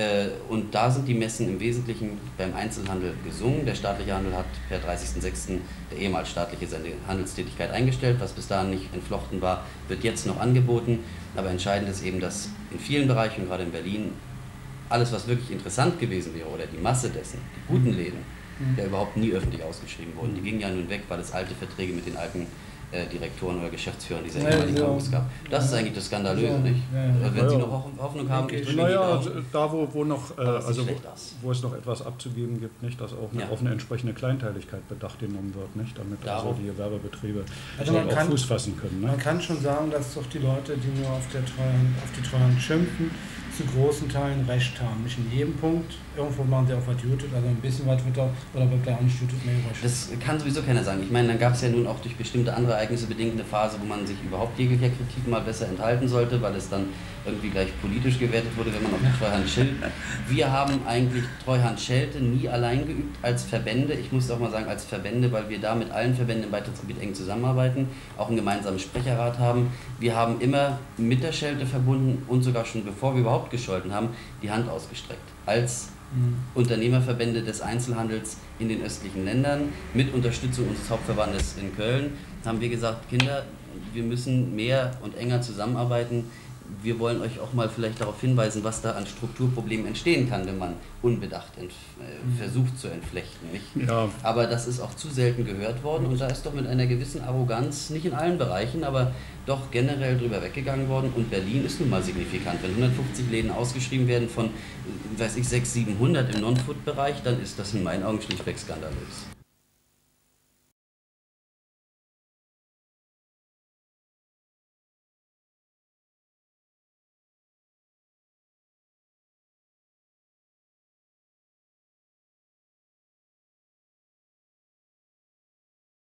Und da sind die Messen im Wesentlichen beim Einzelhandel gesungen. Der staatliche Handel hat per dreißigsten sechsten der ehemals staatliche seine Handelstätigkeit eingestellt. Was bis dahin nicht entflochten war, wird jetzt noch angeboten. Aber entscheidend ist eben, dass in vielen Bereichen, gerade in Berlin, alles, was wirklich interessant gewesen wäre, oder die Masse dessen, die guten Läden, mhm. ja überhaupt nie öffentlich ausgeschrieben wurden. Die gingen ja nun weg, weil es alte Verträge mit den alten äh, Direktoren oder Geschäftsführern dieser ehemaligen ja, Campus gab. Das ist eigentlich das Skandalöse, ja, nicht? Ja, ja. Wenn Sie noch Hoffnung haben, okay. ich naja, da wo, wo, noch, äh, also, wo, wo es noch etwas abzugeben gibt, nicht, dass auch eine, ja. auf eine entsprechende Kleinteiligkeit Bedacht genommen wird, nicht, damit also die Gewerbebetriebe also man auch kann, Fuß fassen können. Ne? Man kann schon sagen, dass doch die Leute, die nur auf, der Treuhand, auf die Treuhand schimpfen, zu großen Teilen recht haben. Nicht in jedem Punkt. Irgendwo machen sie auch was Gutes, also ein bisschen was wird da, oder wird da auch nicht Gutes mehr recht. Das kann sowieso keiner sagen. Ich meine, dann gab es ja nun auch durch bestimmte andere Ereignisse bedingt eine Phase, wo man sich überhaupt jeglicher Kritik mal besser enthalten sollte, weil es dann irgendwie gleich politisch gewertet wurde, wenn man auf die Treuhand schilt. Wir haben eigentlich Treuhand-Schelte nie allein geübt als Verbände. Ich muss auch mal sagen, als Verbände, weil wir da mit allen Verbänden im Beitrittsgebiet eng zusammenarbeiten, auch einen gemeinsamen Sprecherrat haben. Wir haben immer mit der Schelte verbunden und sogar schon bevor wir überhaupt gescholten haben, die Hand ausgestreckt. Als mhm. Unternehmerverbände des Einzelhandels in den östlichen Ländern, mit Unterstützung unseres Hauptverbandes in Köln, haben wir gesagt, Kinder, wir müssen mehr und enger zusammenarbeiten. Wir wollen euch auch mal vielleicht darauf hinweisen, was da an Strukturproblemen entstehen kann, wenn man unbedacht ent, äh, versucht zu entflechten. Nicht? Ja. Aber das ist auch zu selten gehört worden und da ist doch mit einer gewissen Arroganz, nicht in allen Bereichen, aber doch generell drüber weggegangen worden. Und Berlin ist nun mal signifikant. Wenn hundertfünfzig Läden ausgeschrieben werden von, weiß ich, sechshundert, siebenhundert im Non-Food-Bereich, dann ist das in meinen Augen schlichtweg skandalös.